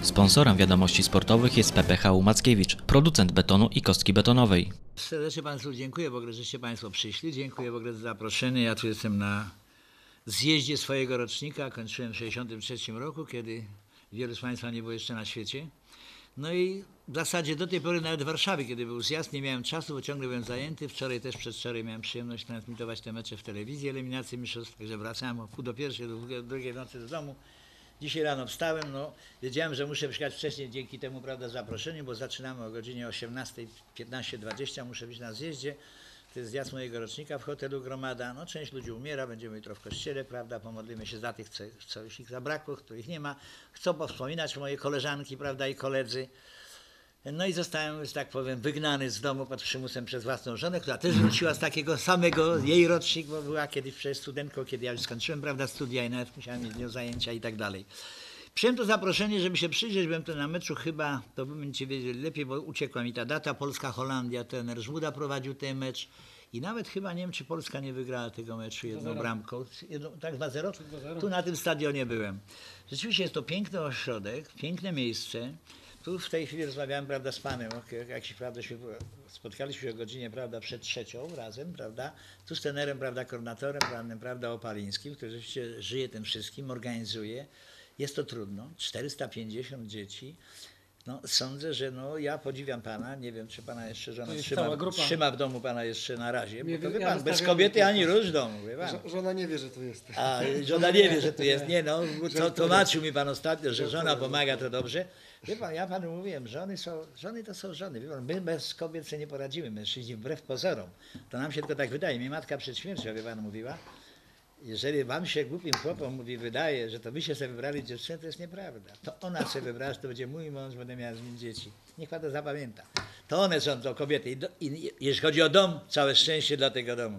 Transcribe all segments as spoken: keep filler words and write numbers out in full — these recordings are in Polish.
Sponsorem wiadomości sportowych jest P P H U Mackiewicz, producent betonu i kostki betonowej. Serdecznie Państwu dziękuję, w ogóle, żeście Państwo przyszli. Dziękuję w ogóle za zaproszenie. Ja tu jestem na zjeździe swojego rocznika. Kończyłem w sześćdziesiątym trzecim roku, kiedy wielu z Państwa nie było jeszcze na świecie. No i w zasadzie do tej pory nawet w Warszawie, kiedy był zjazd, nie miałem czasu, bo ciągle byłem zajęty. Wczoraj też, przedwczoraj miałem przyjemność transmitować te mecze w telewizji, eliminacje mistrzostw, także wracałem o pół do pierwszej, do drugiej w nocy do domu. Dzisiaj rano wstałem, no wiedziałem, że muszę przyjechać wcześniej dzięki temu, prawda, zaproszeniu, bo zaczynamy o godzinie osiemnastej piętnaście dwadzieścia, muszę być na zjeździe. To jest zjazd mojego rocznika w hotelu Gromada. No część ludzi umiera, będziemy jutro w kościele, prawda, pomodlimy się za tych, co, co już ich zabrakło, których nie ma. Chcę powspominać moje koleżanki, prawda, i koledzy. No i zostałem, że tak powiem, wygnany z domu pod przymusem przez własną żonę, która też wróciła z takiego samego jej rocznik, bo była kiedyś przecież studentką, kiedy ja już skończyłem, prawda, studia i nawet musiałem mieć z nią zajęcia i tak dalej. Przyjąłem to zaproszenie, żeby się przyjrzeć, byłem tu na meczu chyba, to wy będziecie wiedzieli lepiej, bo uciekła mi ta data, Polska-Holandia, trener Żmuda prowadził ten mecz i nawet chyba nie wiem, czy Polska nie wygrała tego meczu jedną bramką, jedną, tak dwa zero? Tu na tym stadionie byłem. Rzeczywiście jest to piękny ośrodek, piękne miejsce. Tu w tej chwili rozmawiałem, prawda, z panem, jak się, prawda, się spotkaliśmy się o godzinie, prawda, przed trzecią razem, prawda, tu z trenerem, prawda, koordynatorem, panem, prawda, Opalińskim, który rzeczywiście żyje tym wszystkim, organizuje. Jest to trudno, czterysta pięćdziesiąt dzieci. No, sądzę, że no, ja podziwiam pana, nie wiem, czy pana jeszcze żona trzyma, trzyma w domu pana jeszcze na razie, bo to, wie pan, bez kobiety ani róż w domu, wie pan. Żona nie wie, że tu jest. A, żona nie wie, że tu jest, nie no, to tłumaczył mi pan ostatnio, że żona pomaga, to dobrze. Wie pan, ja panu mówiłem, żony są, żony to są żony, wie pan, my bez kobiet sobie nie poradzimy, mężczyźni wbrew pozorom. To nam się tylko tak wydaje, mi matka przed śmiercią, wie pan, mówiła, jeżeli wam się głupim chłopom mówi, wydaje, że to wy się sobie wybrali dziewczynę, to jest nieprawda. To ona sobie wybrała, że to będzie mój mąż, będę miała z nim dzieci. Niech pan to zapamięta. To one są to kobiety. I, do, i jeśli chodzi o dom, całe szczęście dla tego domu.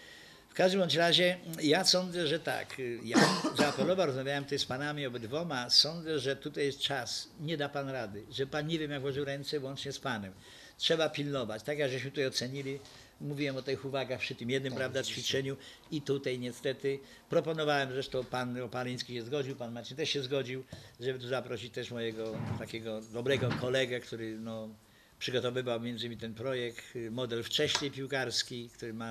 W każdym bądź razie ja sądzę, że tak. Ja zaapelował, rozmawiałem tutaj z panami obydwoma. Sądzę, że tutaj jest czas. Nie da pan rady. Że pan nie wiem, jak włożył ręce łącznie z panem. Trzeba pilnować. Tak jak żeśmy tutaj ocenili. Mówiłem o tych uwagach przy tym jednym, tak, prawda, ćwiczeniu i tutaj niestety proponowałem, zresztą pan Opaliński się zgodził, pan Maciej też się zgodził, żeby tu zaprosić też mojego takiego dobrego kolegę, który no, przygotowywał między innymi ten projekt, model wcześniej piłkarski, który ma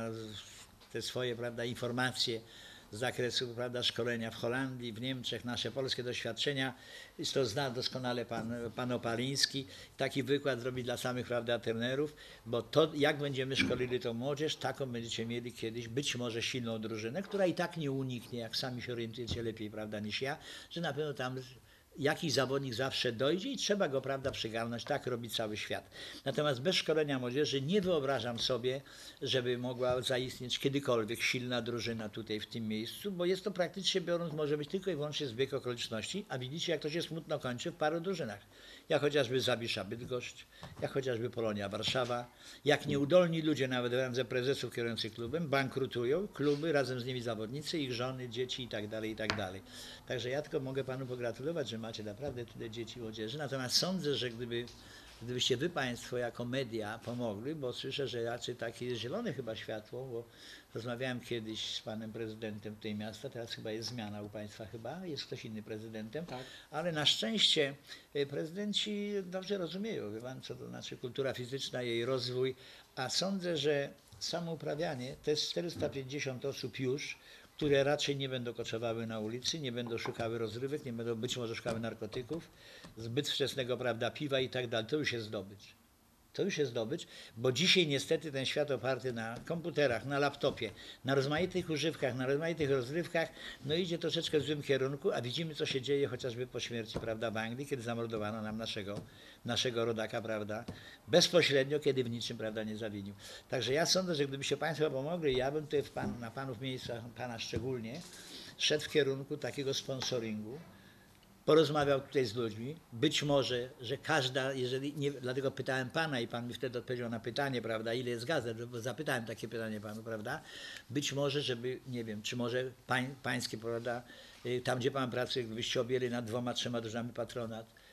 te swoje, prawda, informacje z zakresu, prawda, szkolenia w Holandii, w Niemczech, nasze polskie doświadczenia. Jest to zna doskonale pan, pan Opaliński. Taki wykład zrobi dla samych, prawda, trenerów, bo to, jak będziemy szkolili tą młodzież, taką będziecie mieli kiedyś być może silną drużynę, która i tak nie uniknie, jak sami się orientujecie lepiej, prawda, niż ja, że na pewno tam jakiś zawodnik zawsze dojdzie i trzeba go, prawda, przygarnąć. Tak robi cały świat. Natomiast bez szkolenia młodzieży nie wyobrażam sobie, żeby mogła zaistnieć kiedykolwiek silna drużyna tutaj w tym miejscu, bo jest to praktycznie biorąc może być tylko i wyłącznie zbieg okoliczności, a widzicie, jak to się smutno kończy w paru drużynach. Jak chociażby Zawisza Bydgoszcz, jak chociażby Polonia Warszawa, jak nieudolni ludzie nawet w randze prezesów kierujących klubem bankrutują, kluby, razem z nimi zawodnicy, ich żony, dzieci i tak dalej, i tak dalej. Także ja tylko mogę panu pogratulować, że macie naprawdę tyle dzieci i młodzieży, natomiast sądzę, że gdyby, gdybyście wy państwo jako media pomogli, bo słyszę, że raczej takie jest zielone chyba światło, bo rozmawiałem kiedyś z panem prezydentem tej miasta, teraz chyba jest zmiana u państwa chyba, jest ktoś inny prezydentem, tak. Ale na szczęście prezydenci dobrze rozumieją, wie pan, co to znaczy kultura fizyczna, jej rozwój, a sądzę, że samouprawianie to jest czterysta pięćdziesiąt osób już, które raczej nie będą koczowały na ulicy, nie będą szukały rozrywek, nie będą być może szukały narkotyków, zbyt wczesnego, prawda, piwa i tak dalej. To już jest zdobycz. To już jest zdobycz, bo dzisiaj niestety ten świat oparty na komputerach, na laptopie, na rozmaitych używkach, na rozmaitych rozrywkach, no idzie troszeczkę w złym kierunku, a widzimy, co się dzieje chociażby po śmierci, prawda, w Anglii, kiedy zamordowano nam naszego, naszego rodaka, prawda, bezpośrednio, kiedy w niczym, prawda, nie zawinił. Także ja sądzę, że gdybyście państwo pomogli, ja bym tutaj w pan, na panów miejscach, pana szczególnie, szedł w kierunku takiego sponsoringu, porozmawiał tutaj z ludźmi, być może, że każda, jeżeli nie, dlatego pytałem pana i pan mi wtedy odpowiedział na pytanie, prawda, ile jest gazet, bo zapytałem takie pytanie panu, prawda, być może, żeby, nie wiem, czy może pań, pańskie, prawda, tam gdzie pan pracuje, gdybyście objęli nad dwoma, trzema drużynami patronat,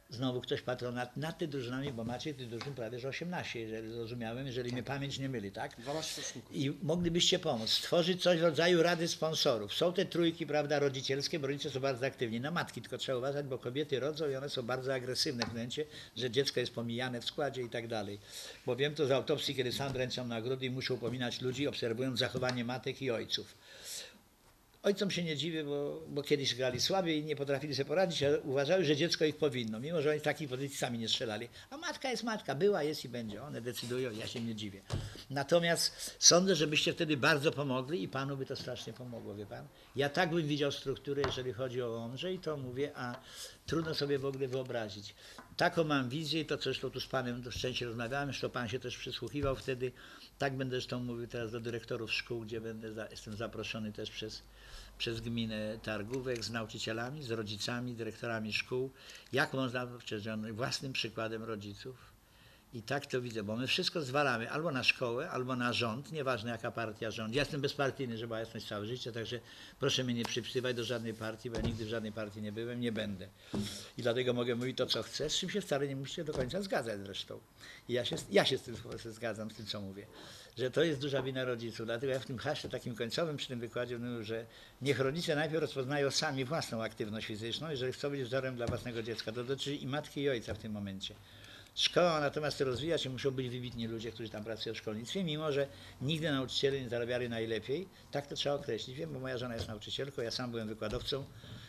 znowu ktoś patronat nad tymi drużynami, bo macie tych drużyn prawie że osiemnaście, jeżeli zrozumiałem, jeżeli mnie pamięć nie myli, tak? dwanaście roczników. I moglibyście pomóc, stworzyć coś w rodzaju rady sponsorów. Są te trójki, prawda, rodzicielskie, bo rodzice są bardzo aktywni. Na matki tylko trzeba uważać, bo kobiety rodzą i one są bardzo agresywne w momencie, że dziecko jest pomijane w składzie i tak dalej. Bo wiem to z autopsji, kiedy sam dręczą na grody i muszą upominać ludzi, obserwując zachowanie matek i ojców. Ojcom się nie dziwię, bo, bo kiedyś grali słabiej i nie potrafili sobie poradzić, a uważały, że dziecko ich powinno, mimo że oni w takiej pozycji sami nie strzelali. A matka jest matka, była, jest i będzie. One decydują, ja się nie dziwię. Natomiast sądzę, że byście wtedy bardzo pomogli i panu by to strasznie pomogło, wie pan. Ja tak bym widział strukturę, jeżeli chodzi o Łomżę i to mówię, a trudno sobie w ogóle wyobrazić. Taką mam wizję i to, co zresztą tu z panem do szczęścia rozmawiałem, zresztą pan się też przysłuchiwał wtedy. Tak będę zresztą mówił teraz do dyrektorów szkół, gdzie będę, za, jestem zaproszony też przez przez gminę Targówek, z nauczycielami, z rodzicami, dyrektorami szkół, jak można przecież własnym przykładem rodziców. I tak to widzę, bo my wszystko zwalamy albo na szkołę, albo na rząd, nieważne jaka partia rządzi. Ja jestem bezpartyjny, żeby jasność całe życie, także proszę mnie nie przypisywać do żadnej partii, bo ja nigdy w żadnej partii nie byłem, nie będę. I dlatego mogę mówić to, co chcę, z czym się wcale nie musicie do końca zgadzać zresztą. I ja się, ja się z tym zgadzam, z tym, co mówię. Że to jest duża wina rodziców. Dlatego ja w tym hasie takim końcowym przy tym wykładzie mówię, że niech rodzice najpierw rozpoznają sami własną aktywność fizyczną, jeżeli chcą być wzorem dla własnego dziecka. To dotyczy i matki, i ojca w tym momencie. Szkoła natomiast chce rozwijać się, muszą być wybitni ludzie, którzy tam pracują w szkolnictwie, mimo że nigdy nauczyciele nie zarabiali najlepiej. Tak to trzeba określić. Wiem, bo moja żona jest nauczycielką, ja sam byłem wykładowcą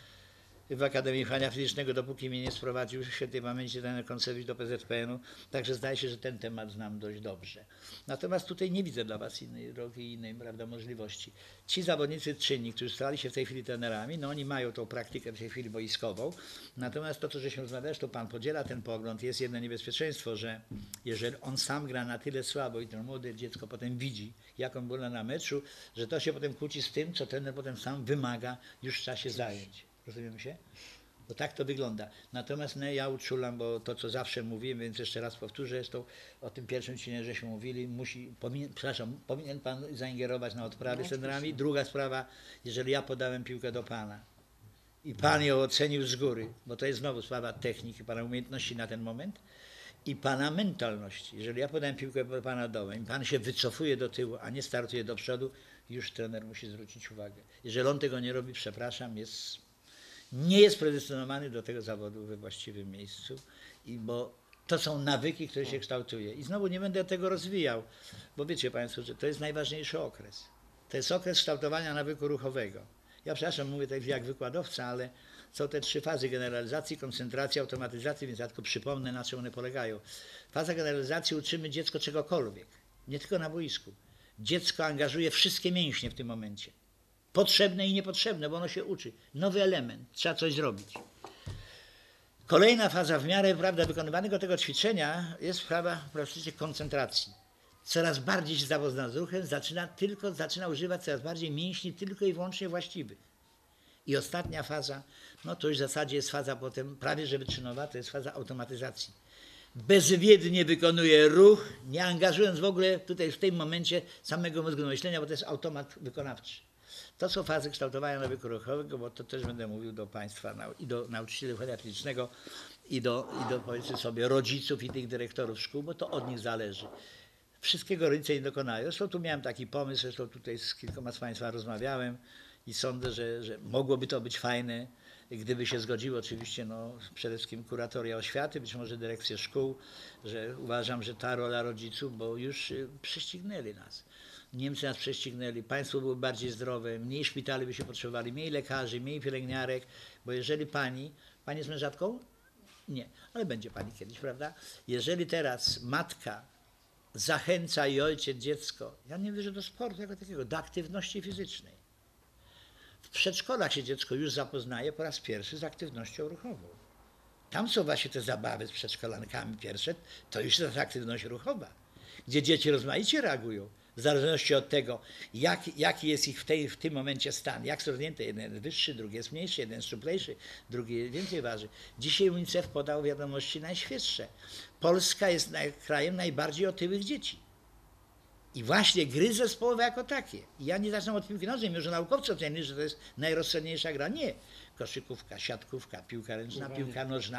w Akademii Wychowania Fizycznego, dopóki mnie nie sprowadził w świętej pamięci ten Koncewicz do P Z P N u, także zdaje się, że ten temat znam dość dobrze. Natomiast tutaj nie widzę dla was innej drogi i innej, prawda, możliwości. Ci zawodnicy czynni, którzy stali się w tej chwili trenerami, no oni mają tą praktykę w tej chwili boiskową, natomiast to, co żeśmy rozmawiali, to pan podziela ten pogląd, jest jedno niebezpieczeństwo, że jeżeli on sam gra na tyle słabo i to młode dziecko potem widzi, jak on był na meczu, że to się potem kłóci z tym, co trener potem sam wymaga już w czasie zajęć. Rozumiemy się? Bo tak to wygląda. Natomiast no, ja uczulam, bo to, co zawsze mówimy, więc jeszcze raz powtórzę, zresztą o tym pierwszym cinie, żeśmy mówili, musi, powinien, przepraszam, powinien pan zaingerować na odprawy z trenerami. Druga sprawa, jeżeli ja podałem piłkę do pana i pan ją ocenił z góry, bo to jest znowu sprawa techniki, pana umiejętności na ten moment i pana mentalności. Jeżeli ja podałem piłkę do pana dołem i pan się wycofuje do tyłu, a nie startuje do przodu, już trener musi zwrócić uwagę. Jeżeli on tego nie robi, przepraszam, jest... nie jest predestynowany do tego zawodu we właściwym miejscu, i bo to są nawyki, które się kształtuje. I znowu nie będę tego rozwijał, bo wiecie państwo, że to jest najważniejszy okres. To jest okres kształtowania nawyku ruchowego. Ja przepraszam, mówię tak jak wykładowca, ale są te trzy fazy: generalizacji, koncentracji, automatyzacji, więc ja tylko przypomnę, na czym one polegają. Faza generalizacji, uczymy dziecko czegokolwiek, nie tylko na boisku. Dziecko angażuje wszystkie mięśnie w tym momencie. Potrzebne i niepotrzebne, bo ono się uczy. Nowy element, trzeba coś zrobić. Kolejna faza w miarę, prawda, wykonywanego tego ćwiczenia jest sprawa proszę, koncentracji. Coraz bardziej się zawodna z ruchem, zaczyna, tylko, zaczyna używać coraz bardziej mięśni tylko i wyłącznie właściwych. I ostatnia faza, no to już w zasadzie jest faza potem prawie że wyczynowa, to jest faza automatyzacji. Bezwiednie wykonuje ruch, nie angażując w ogóle tutaj w tym momencie samego mózgu do myślenia, bo to jest automat wykonawczy. To są fazy kształtowania nawyku ruchowego, bo to też będę mówił do państwa i do nauczycieli wychowania fizycznego i do, i do powiedzmy sobie rodziców i tych dyrektorów szkół, bo to od nich zależy. Wszystkiego rodzice nie dokonają. Zresztą tu miałem taki pomysł, zresztą tutaj z kilkoma z państwa rozmawiałem i sądzę, że, że mogłoby to być fajne, gdyby się zgodziły oczywiście no, przede wszystkim kuratoria oświaty, być może dyrekcje szkół, że uważam, że ta rola rodziców, bo już prześcignęli nas. Niemcy nas prześcignęli, państwo były bardziej zdrowe, mniej szpitali by się potrzebowali, mniej lekarzy, mniej pielęgniarek, bo jeżeli pani, pani jest mężatką? Nie, ale będzie pani kiedyś, prawda? Jeżeli teraz matka zachęca i ojciec dziecko, ja nie wierzę do sportu jako takiego, do aktywności fizycznej. W przedszkolach się dziecko już zapoznaje po raz pierwszy z aktywnością ruchową. Tam są właśnie te zabawy z przedszkolankami pierwsze, to już jest aktywność ruchowa, gdzie dzieci rozmaicie reagują. W zależności od tego, jak, jaki jest ich w, tej, w tym momencie stan, jak są rozwinięte, jeden jest wyższy, drugi jest mniejszy, jeden jest szczuplejszy, drugi więcej waży. Dzisiaj UNICEF podał wiadomości najświeższe. Polska jest naj, krajem najbardziej otyłych dzieci. I właśnie gry zespołowe jako takie. I ja nie zacznę od piłki nożnej, mimo że naukowcy ocenili, że to jest najrozsądniejsza gra. Nie. Koszykówka, siatkówka, piłka ręczna, piłka nożna.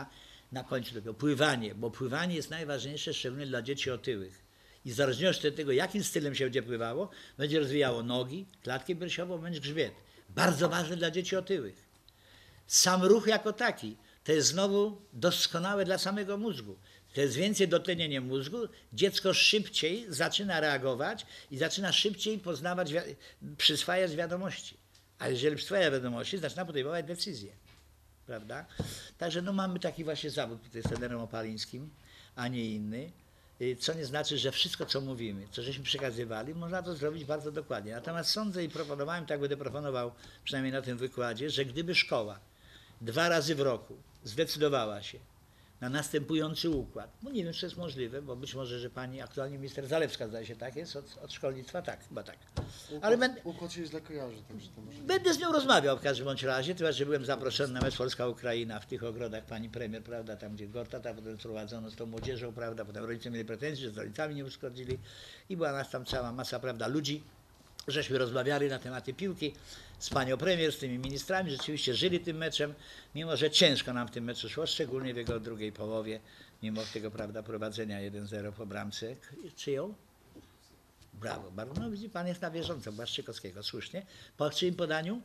na końcu tego, pływanie, bo pływanie jest najważniejsze, szczególnie dla dzieci otyłych. I w zależności od tego, jakim stylem się będzie pływało, będzie rozwijało nogi, klatkę piersiową, bądź grzbiet. Bardzo ważne dla dzieci otyłych. Sam ruch jako taki, to jest znowu doskonałe dla samego mózgu. To jest więcej dotlenienie mózgu, dziecko szybciej zaczyna reagować i zaczyna szybciej poznawać, przyswajać wiadomości. A jeżeli przyswaja wiadomości, zaczyna podejmować decyzje. Prawda? Także no, mamy taki właśnie zawód tutaj z trenerem Opalińskim, a nie inny. Co nie znaczy, że wszystko, co mówimy, co żeśmy przekazywali, można to zrobić bardzo dokładnie. Natomiast sądzę i proponowałem, tak będę proponował przynajmniej na tym wykładzie, że gdyby szkoła dwa razy w roku zdecydowała się na następujący układ, bo nie wiem, czy jest możliwe, bo być może, że pani aktualnie minister Zalewska, zdaje się, tak jest, od, od szkolnictwa, tak, chyba tak. Układ, Ale będę, układ się źle kojarzy, także to może... będę z nią rozmawiał w każdym bądź razie, chyba że byłem zaproszony na mecz Polska-Ukraina w tych ogrodach pani premier, prawda, tam gdzie Gortata potem prowadzono z tą młodzieżą, prawda, potem rodzice mieli pretensje, że z rodzicami nie uszkodzili i była nas tam cała masa, prawda, ludzi. Żeśmy rozmawiali na tematy piłki z panią premier, z tymi ministrami, rzeczywiście żyli tym meczem, mimo że ciężko nam w tym meczu szło, szczególnie w jego drugiej połowie, mimo tego, prawda, prowadzenia jeden zero po bramce. Czyją? Brawo, bardzo. No widzi pan, jest na bieżąco, Błaszczykowskiego, słusznie. Po czyim podaniu?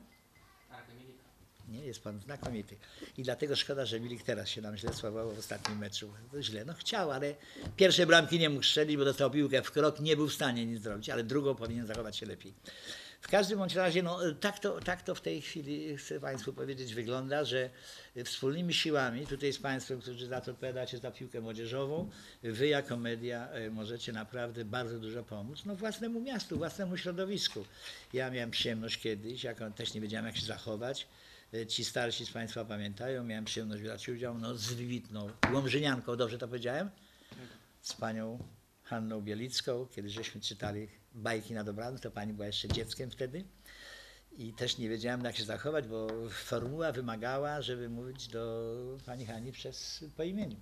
Nie, jest pan znakomity. I dlatego szkoda, że Milik teraz się nam źle słabował w ostatnim meczu. To źle, no chciał, ale pierwsze bramki nie mógł strzelić, bo dostał piłkę w krok, nie był w stanie nic zrobić, ale drugą powinien zachować się lepiej. W każdym bądź razie, no, tak, to, tak to w tej chwili, chcę państwu powiedzieć, wygląda, że wspólnymi siłami, tutaj z państwem, którzy za to odpowiadacie, za piłkę młodzieżową, wy jako media możecie naprawdę bardzo dużo pomóc, no własnemu miastu, własnemu środowisku. Ja miałem przyjemność kiedyś, jak też nie wiedziałem, jak się zachować. Ci starsi z państwa pamiętają, miałem przyjemność brać udział no, z wybitną Łomżynianką, dobrze to powiedziałem? Z panią Hanną Bielicką, kiedy żeśmy czytali bajki na dobranoc, to pani była jeszcze dzieckiem wtedy i też nie wiedziałem, jak się zachować, bo formuła wymagała, żeby mówić do pani Hani przez po imieniu.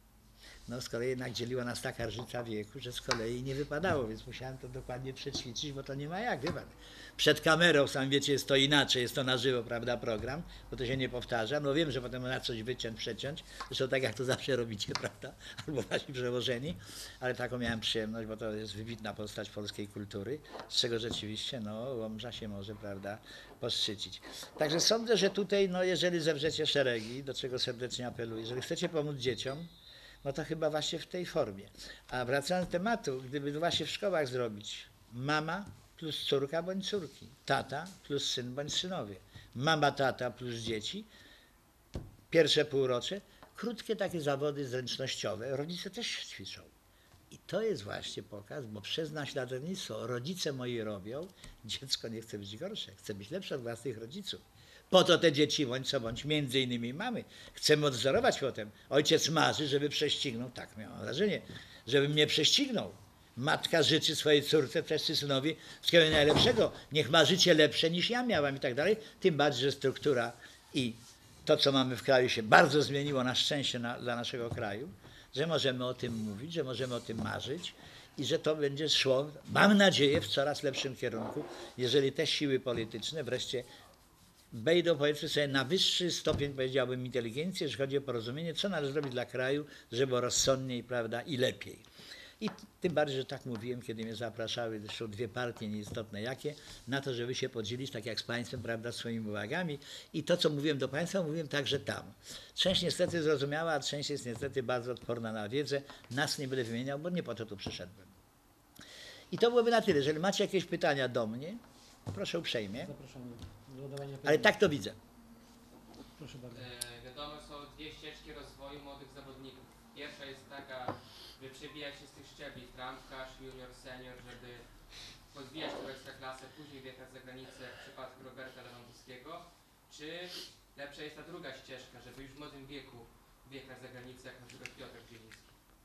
No z kolei jednak dzieliła nas taka różnica wieku, że z kolei nie wypadało, więc musiałem to dokładnie przećwiczyć, bo to nie ma jak, wie pan. Przed kamerą, sam wiecie, jest to inaczej, jest to na żywo, prawda, program, bo to się nie powtarza. No wiem, że potem na coś wyciąć, przeciąć, zresztą tak jak to zawsze robicie, prawda, albo wasi przełożeni, ale taką miałem przyjemność, bo to jest wybitna postać polskiej kultury, z czego rzeczywiście, no, Łomża się może, prawda, poszczycić. Także sądzę, że tutaj, no, jeżeli zewrzecie szeregi, do czego serdecznie apeluję, jeżeli chcecie pomóc dzieciom, no to chyba właśnie w tej formie. A wracając do tematu, gdyby właśnie w szkołach zrobić mama plus córka bądź córki, tata plus syn bądź synowie, mama, tata plus dzieci, pierwsze półrocze, krótkie takie zawody zręcznościowe, rodzice też ćwiczą. I to jest właśnie pokaz, bo przez naśladownictwo rodzice moi robią, dziecko nie chce być gorsze, chce być lepsze od własnych rodziców. Po to te dzieci bądź co bądź między innymi mamy. Chcemy odwzorować potem. Ojciec marzy, żeby prześcignął, tak miałem wrażenie, żeby mnie prześcignął. Matka życzy swojej córce, też synowi wszystkiego najlepszego. Niech ma życie lepsze niż ja miałam i tak dalej. Tym bardziej, że struktura i to, co mamy w kraju się bardzo zmieniło na szczęście na, dla naszego kraju, że możemy o tym mówić, że możemy o tym marzyć i że to będzie szło, mam nadzieję, w coraz lepszym kierunku, jeżeli te siły polityczne wreszcie wejdą, powiedzmy sobie, na wyższy stopień, powiedziałbym, inteligencji, jeżeli chodzi o porozumienie, co należy zrobić dla kraju, żeby było rozsądniej, prawda, i lepiej. I tym bardziej, że tak mówiłem, kiedy mnie zapraszały, zresztą dwie partie nieistotne jakie, na to, żeby się podzielić, tak jak z państwem, prawda, swoimi uwagami. I to, co mówiłem do państwa, mówiłem także tam. Część niestety zrozumiała, a część jest niestety bardzo odporna na wiedzę. Nas nie będę wymieniał, bo nie po to tu przyszedłem. I to byłoby na tyle. Jeżeli macie jakieś pytania do mnie, proszę uprzejmie. Zapraszam do zadawania pytań. Ale tak to widzę. Proszę bardzo. E, wiadomo, są dwie ścieżki rozwoju młodych zawodników. Pierwsza jest taka, by przebijać się z tych szczebli, trampkarz, junior, senior, żeby podwijać tę ekstraklasę, później wjechać za granicę, jak w przypadku Roberta Lewandowskiego. Czy lepsza jest ta druga ścieżka, żeby już w młodym wieku wjechać za granicę, jak na przykład Piotr Dzieliński?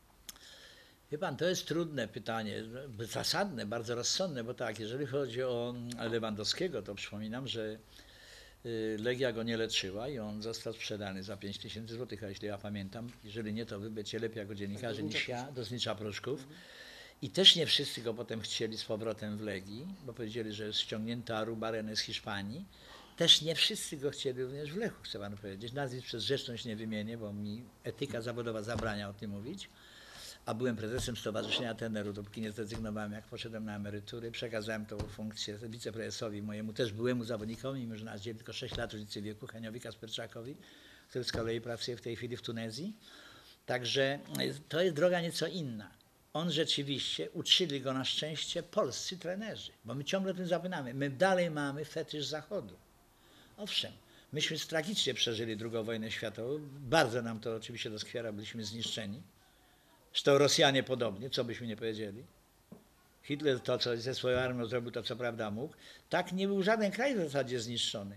Wie pan, to jest trudne pytanie, zasadne, bardzo rozsądne, bo tak, jeżeli chodzi o Lewandowskiego, to przypominam, że Legia go nie leczyła i on został sprzedany za pięć tysięcy złotych, a jeśli ja pamiętam, jeżeli nie, to wy będziecie lepiej jako dziennikarze niż ja, do Znicza Pruszków. I też nie wszyscy go potem chcieli z powrotem w Legii, bo powiedzieli, że jest ściągnięty Arubareny z Hiszpanii, też nie wszyscy go chcieli również w Lechu, chcę panu powiedzieć. Nazwisk przez zresztą nie wymienię, bo mi etyka zawodowa zabrania o tym mówić. A byłem prezesem Stowarzyszenia Trenerów, dopóki nie zrezygnowałem, jak poszedłem na emeryturę. Przekazałem tą funkcję wiceprezesowi mojemu, też byłemu zawodnikowi, mimo że nas dzieli tylko sześć lat różnicy wieku, Heniowi Kasperczakowi, który z kolei pracuje w tej chwili w Tunezji. Także to jest droga nieco inna. On rzeczywiście, uczyli go na szczęście polscy trenerzy, bo my ciągle o tym zapominamy. My dalej mamy fetysz Zachodu. Owszem, myśmy tragicznie przeżyli drugą wojnę światową, bardzo nam to oczywiście doskwiera, byliśmy zniszczeni. Zresztą Rosjanie podobnie, co byśmy nie powiedzieli. Hitler to, co ze swoją armią zrobił, to co prawda mógł. Tak nie był żaden kraj w zasadzie zniszczony.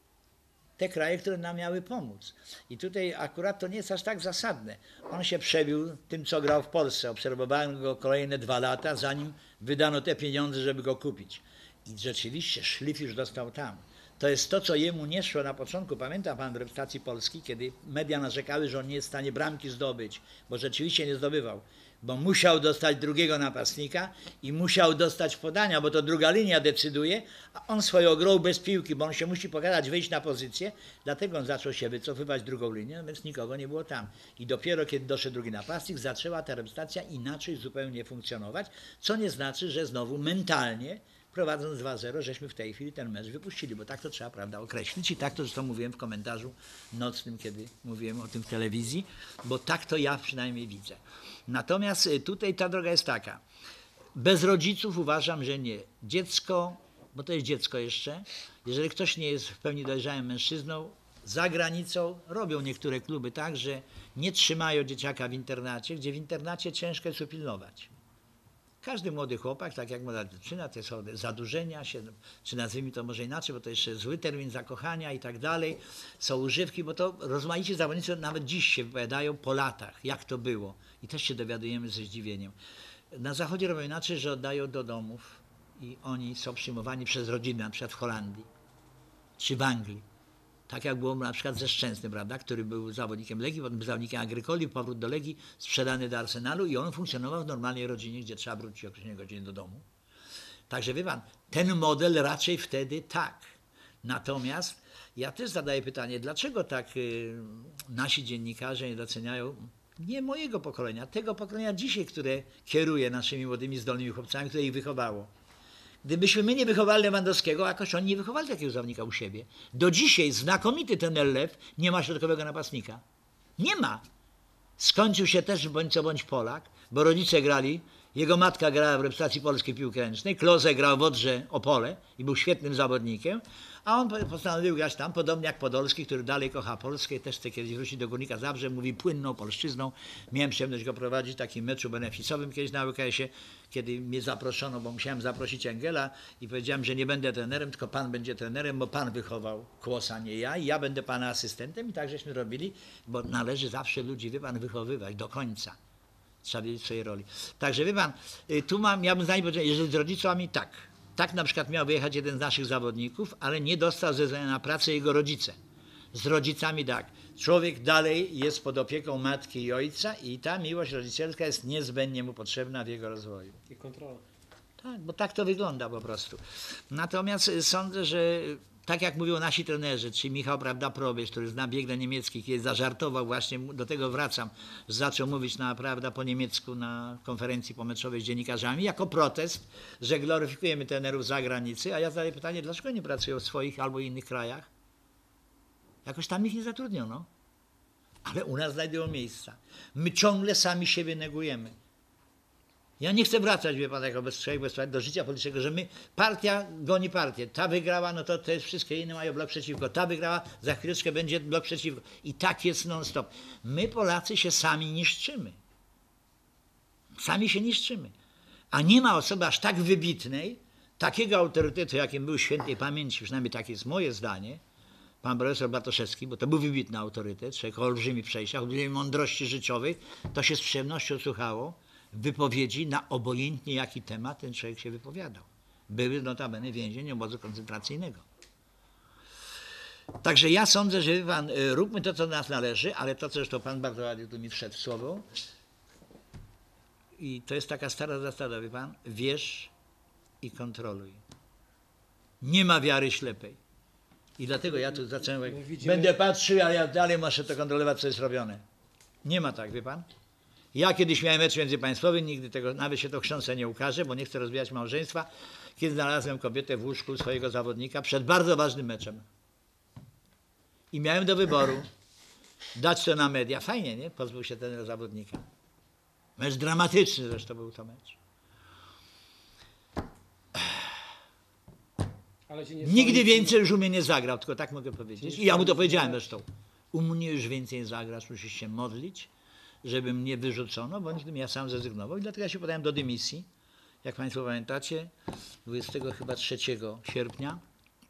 Te kraje, które nam miały pomóc. I tutaj akurat to nie jest aż tak zasadne. On się przebił tym, co grał w Polsce. Obserwowałem go kolejne dwa lata, zanim wydano te pieniądze, żeby go kupić. I rzeczywiście szlif już dostał tam. To jest to, co jemu nie szło na początku. Pamięta pan w reprezentacji Polski, kiedy media narzekały, że on nie jest w stanie bramki zdobyć, bo rzeczywiście nie zdobywał. Bo musiał dostać drugiego napastnika i musiał dostać podania, bo to druga linia decyduje, a on swoją grą bez piłki, bo on się musi pokazać, wyjść na pozycję, dlatego on zaczął się wycofywać drugą linię, więc nikogo nie było tam. I dopiero kiedy doszedł drugi napastnik, zaczęła ta reprezentacja inaczej zupełnie funkcjonować, co nie znaczy, że znowu mentalnie, prowadząc dwa zero, żeśmy w tej chwili ten mecz wypuścili, bo tak to trzeba, prawda, określić. I tak to zresztą mówiłem w komentarzu nocnym, kiedy mówiłem o tym w telewizji, bo tak to ja przynajmniej widzę. Natomiast tutaj ta droga jest taka. Bez rodziców uważam, że nie. Dziecko, bo to jest dziecko jeszcze, jeżeli ktoś nie jest w pełni dojrzałym mężczyzną, za granicą robią niektóre kluby tak, że nie trzymają dzieciaka w internacie, gdzie w internacie ciężko jest upilnować. Każdy młody chłopak, tak jak młoda dziewczyna, to są zadurzenia się, czy nazwijmy to może inaczej, bo to jeszcze zły termin zakochania i tak dalej, są używki, bo to rozmaici zawodnicy nawet dziś się wypowiadają po latach, jak to było. I też się dowiadujemy ze zdziwieniem. Na Zachodzie robią inaczej, że oddają do domów i oni są przyjmowani przez rodziny, na przykład w Holandii czy w Anglii. Tak jak było na przykład ze Szczęsnym, prawda, który był zawodnikiem Legii, potem był zawodnikiem Agrykoli, powrót do Legii, sprzedany do Arsenalu i on funkcjonował w normalnej rodzinie, gdzie trzeba wrócić o określonej godzinie do domu. Także wie pan, ten model raczej wtedy tak. Natomiast ja też zadaję pytanie, dlaczego tak y, nasi dziennikarze nie doceniają nie mojego pokolenia, tego pokolenia dzisiaj, które kieruje naszymi młodymi, zdolnymi chłopcami, które ich wychowało. Gdybyśmy my nie wychowali Lewandowskiego, jakoś oni nie wychowali takiego zawodnika u siebie. Do dzisiaj znakomity ten Lew nie ma środkowego napastnika. Nie ma. Skończył się też bądź co bądź Polak, bo rodzice grali, jego matka grała w reprezentacji polskiej piłki ręcznej, Klose grał w Odrze Opole i był świetnym zawodnikiem, a on postanowił grać tam, podobnie jak Podolski, który dalej kocha Polskę i też chce kiedyś wrócić do Górnika Zabrze, mówi płynną polszczyzną. Miałem przyjemność go prowadzić w takim meczu beneficowym kiedyś na łykesie, kiedy mnie zaproszono, bo musiałem zaprosić Engela i powiedziałem, że nie będę trenerem, tylko pan będzie trenerem, bo pan wychował Kłosa, nie ja, i ja będę pana asystentem i tak żeśmy robili, bo należy zawsze ludzi, wie pan, wychowywać do końca. Trzeba wiedzieć swojej roli. Także wie pan, tu mam, miałbym zdanie, jeżeli z rodzicami tak. Tak na przykład miał wyjechać jeden z naszych zawodników, ale nie dostał ze względu na pracę jego rodzice. Z rodzicami tak. Człowiek dalej jest pod opieką matki i ojca i ta miłość rodzicielska jest niezbędnie mu potrzebna w jego rozwoju. I kontrola. Tak, bo tak to wygląda po prostu. Natomiast sądzę, że tak jak mówią nasi trenerzy, czyli Michał, prawda, Probierz, który zna biegle niemiecki, kiedy zażartował właśnie, do tego wracam, zaczął mówić na, prawda, po niemiecku na konferencji pomeczowej z dziennikarzami, jako protest, że gloryfikujemy trenerów z zagranicy, a ja zadaję pytanie, dlaczego nie pracują w swoich albo innych krajach? Jakoś tam ich nie zatrudniono, ale u nas znajdują miejsca. My ciągle sami siebie negujemy. Ja nie chcę wracać, wie pan, jako bez człowiek, bez prawa, do życia politycznego, że my, partia goni partię, ta wygrała, no to te wszystkie inne mają blok przeciwko, ta wygrała, za chwileczkę będzie blok przeciwko. I tak jest non stop. My Polacy się sami niszczymy. Sami się niszczymy. A nie ma osoby aż tak wybitnej, takiego autorytetu, jakim był świętej pamięci, przynajmniej takie jest moje zdanie, pan profesor Bartoszewski, bo to był wybitny autorytet, człowiek o olbrzymich przejściach, olbrzymiej mądrości życiowej, to się z przyjemnością słuchało wypowiedzi na obojętnie jaki temat ten człowiek się wypowiadał. Były notabene więzień obozu koncentracyjnego. Także ja sądzę, że pan, róbmy to, co do nas należy, ale to, co zresztą pan bardzo ładnie tu mi wszedł w słowo, i to jest taka stara zasada, wie pan, wierz i kontroluj. Nie ma wiary ślepej. I dlatego ja tu zacząłem, My widzimy- będę patrzył, ale ja dalej muszę to kontrolować, co jest robione. Nie ma tak, wie pan? Ja kiedyś miałem mecz międzypaństwowy, nigdy tego, nawet się to w książce nie ukaże, bo nie chcę rozbijać małżeństwa, kiedy znalazłem kobietę w łóżku swojego zawodnika przed bardzo ważnym meczem. I miałem do wyboru dać to na media. Fajnie, nie? Pozbył się ten zawodnika. Mecz dramatyczny zresztą był to mecz. Ale ci nie Nigdy stoi- więcej już u mnie nie zagrał, tylko tak mogę powiedzieć. I ja mu to powiedziałem zresztą. U mnie już więcej nie zagrasz, musisz się modlić, żeby mnie wyrzucono, bądź gdybym ja sam zrezygnował. I dlatego ja się podałem do dymisji. Jak Państwo pamiętacie, dwudziestego chyba trzeciego sierpnia.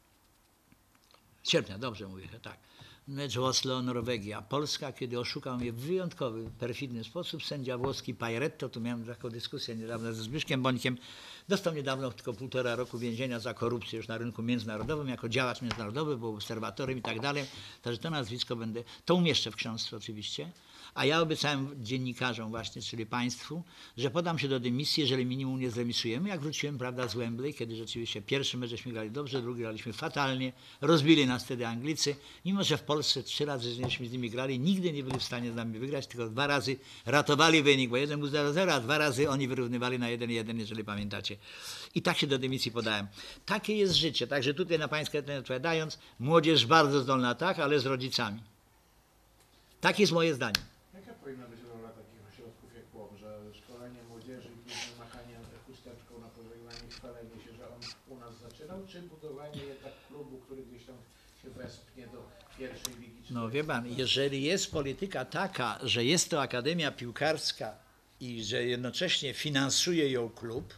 Sierpnia, dobrze mówię, tak. Mecz Oslo, Norwegia. Polska, kiedy oszukał mnie w wyjątkowy, perfidny sposób, sędzia włoski Pairetto, tu miałem taką dyskusję niedawno ze Zbyszkiem Bońkiem, dostał niedawno tylko półtora roku więzienia za korupcję już na rynku międzynarodowym, jako działacz międzynarodowy, był obserwatorem i tak dalej. Także to nazwisko będę, to umieszczę w książce oczywiście. A ja obiecałem dziennikarzom właśnie, czyli Państwu, że podam się do dymisji, jeżeli minimum nie zremisujemy. Jak wróciłem, prawda, z Wembley, kiedy rzeczywiście pierwszy mecz żeśmy grali dobrze, drugi graliśmy fatalnie, rozbili nas wtedy Anglicy, mimo że w Polsce trzy razy żeśmy z nimi grali, nigdy nie byli w stanie z nami wygrać, tylko dwa razy ratowali wynik, bo jeden był zero zero, a dwa razy oni wyrównywali na jeden jeden, jeżeli pamiętacie. I tak się do dymisji podałem. Takie jest życie, także tutaj na Pańskie pytanie odpowiadając, młodzież bardzo zdolna, tak, ale z rodzicami. Tak jest moje zdanie. Jaka powinna być rola takich ośrodków jak Łom, że szkolenie młodzieży i później machanie chusteczką na pożegnanie i chwalenie się, że on u nas zaczynał, czy budowanie jednak klubu, który gdzieś tam się wespnie do pierwszej ligi? Czy No wie pan, jeżeli jest polityka taka, że jest to akademia piłkarska i że jednocześnie finansuje ją klub,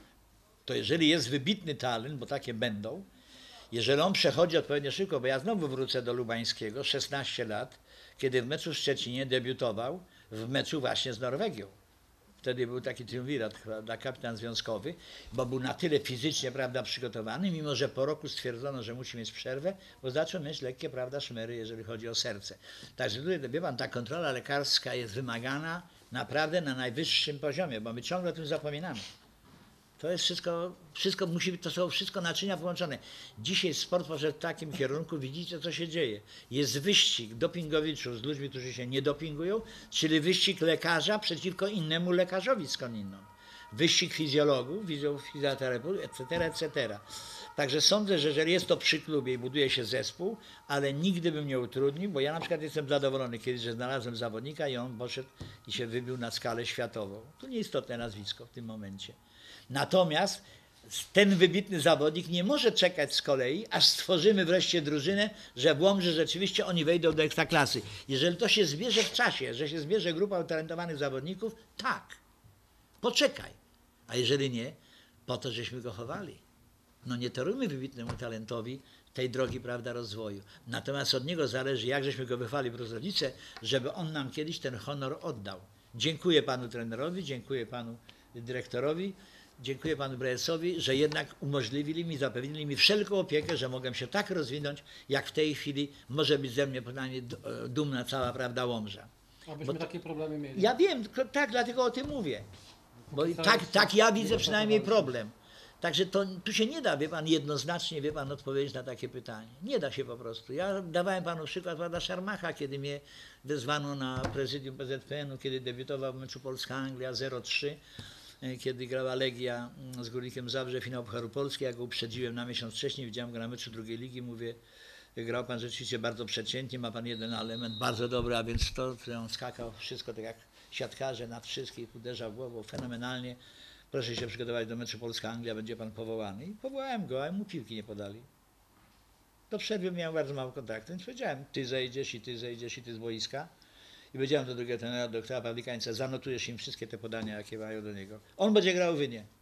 to jeżeli jest wybitny talent, bo takie będą, jeżeli on przechodzi odpowiednio szybko, bo ja znowu wrócę do Lubańskiego, szesnaście lat, kiedy w meczu w Szczecinie debiutował w meczu właśnie z Norwegią. Wtedy był taki triumvirat, prawda, kapitan związkowy, bo był na tyle fizycznie, prawda, przygotowany, mimo że po roku stwierdzono, że musi mieć przerwę, bo zaczął mieć lekkie, prawda, szmery, jeżeli chodzi o serce. Także tutaj, wie pan, ta kontrola lekarska jest wymagana naprawdę na najwyższym poziomie, bo my ciągle o tym zapominamy. To jest wszystko, wszystko musi być, to są wszystko naczynia połączone. Dzisiaj sport poszedł w takim kierunku, widzicie, co się dzieje. Jest wyścig dopingowiczów z ludźmi, którzy się nie dopingują, czyli wyścig lekarza przeciwko innemu lekarzowi skądinąd. Wyścig fizjologów, fizjoterapeutów, et cetera, et cetera. Także sądzę, że jeżeli jest to przy klubie i buduje się zespół, ale nigdy bym nie utrudnił, bo ja na przykład jestem zadowolony kiedyś, że znalazłem zawodnika i on poszedł i się wybił na skalę światową. To nieistotne nazwisko w tym momencie. Natomiast ten wybitny zawodnik nie może czekać z kolei, aż stworzymy wreszcie drużynę, że w Łomży rzeczywiście oni wejdą do ekstraklasy. Jeżeli to się zbierze w czasie, że się zbierze grupa utalentowanych zawodników, tak, poczekaj. A jeżeli nie, po to, żeśmy go chowali. No nie torujmy wybitnemu talentowi tej drogi, prawda, rozwoju. Natomiast od niego zależy, jak żeśmy go wychowali w rodzice, żeby on nam kiedyś ten honor oddał. Dziękuję panu trenerowi, dziękuję panu dyrektorowi, dziękuję panu Brejesowi, że jednak umożliwili mi, zapewnili mi wszelką opiekę, że mogłem się tak rozwinąć, jak w tej chwili może być ze mnie przynajmniej dumna cała, prawda, Łomża. Abyśmy Bo to- takie problemy mieli. Ja wiem, tylko tak, dlatego o tym mówię. Bo Póki co tak, jest- tak ja nie widzę przynajmniej dostosowaliśmy. problem. Także to, tu się nie da, wie pan, jednoznacznie, wie pan, odpowiedzieć na takie pytanie. Nie da się po prostu. Ja dawałem panu przykład pana Szarmacha, kiedy mnie wezwano na prezydium P Z P N u, kiedy debiutował w meczu Polska-Anglia zero trzy, e, kiedy grała Legia mm, z Górnikiem Zabrze, finał Pucharu Polski. Ja go uprzedziłem na miesiąc wcześniej, widziałem go na meczu drugiej ligi, mówię, grał pan rzeczywiście bardzo przeciętnie, ma pan jeden element bardzo dobry, a więc to, że on skakał, wszystko tak jak siatkarze nad wszystkich, uderzał głową fenomenalnie. Proszę się przygotować do meczu Polska-Anglia, będzie pan powołany. I powołałem go, a mu piłki nie podali. Do przerwy miałem bardzo mało kontaktu, więc powiedziałem, ty zejdziesz i ty zejdziesz i ty z boiska. I powiedziałem do drugiego trenera, doktora Pawlikańca, zanotujesz im wszystkie te podania, jakie mają do niego. On będzie grał, wy nie.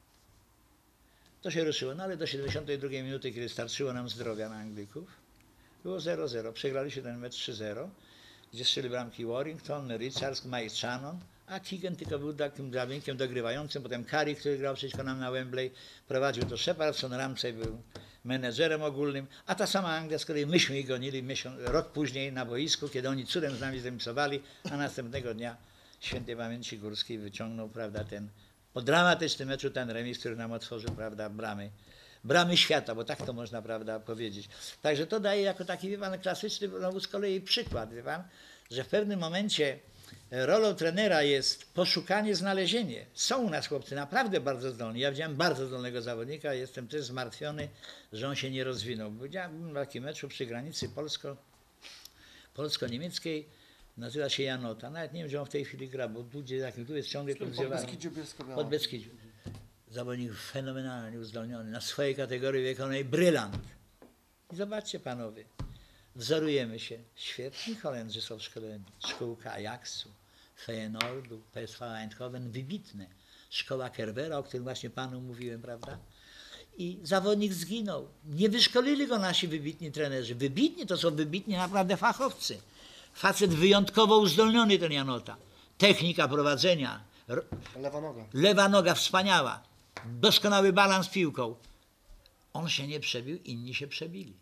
To się ruszyło, no ale do siedemdziesiątej drugiej minuty, kiedy starczyło nam zdrowia na Anglików, było zero zero. Przegraliśmy ten mecz trzy zero, gdzie strzeli bramki Warrington, Richards, Mike Shannon, a Keegan tylko był takim zawodnikiem dogrywającym. Potem Curry, który grał przeciwko nam na Wembley, prowadził to Shepardson, Ramsey był menedżerem ogólnym, a ta sama Anglia, z której myśmy ich gonili miesiąc, rok później na boisku, kiedy oni cudem z nami zremisowali, a następnego dnia świętej pamięci Górski wyciągnął, prawda, ten po dramatycznym meczu ten remis, który nam otworzył, prawda, bramy bramy świata, bo tak to można, prawda, powiedzieć. Także to daje jako taki, wie pan, klasyczny znowu z kolei przykład, wie pan, że w pewnym momencie rolą trenera jest poszukanie, znalezienie. Są u nas chłopcy naprawdę bardzo zdolni. Ja widziałem bardzo zdolnego zawodnika, jestem też zmartwiony, że on się nie rozwinął. Widziałem w takim meczu przy granicy polsko, polsko-niemieckiej, nazywa się Janota. Nawet nie wiem, gdzie on w tej chwili gra, bo ludzie jakim tu jest ciągle Pod podwzywany. Beskidziu Bielsko-Biała. Pod Beskidziu. Zawodnik fenomenalnie uzdolniony, na swojej kategorii wiekowej brylant. I zobaczcie panowie, wzorujemy się. Świetni Holendrzy są szkoleni. Szkółka Ajaxu, Feyenoordu, P S V Eindhoven, wybitne. Szkoła Kerbera, o którym właśnie panu mówiłem, prawda? I zawodnik zginął. Nie wyszkolili go nasi wybitni trenerzy. Wybitni to są wybitni naprawdę fachowcy. Facet wyjątkowo uzdolniony ten Janota. Technika prowadzenia. Lewa noga. Lewa noga wspaniała. Doskonały balans piłką. On się nie przebił, inni się przebili.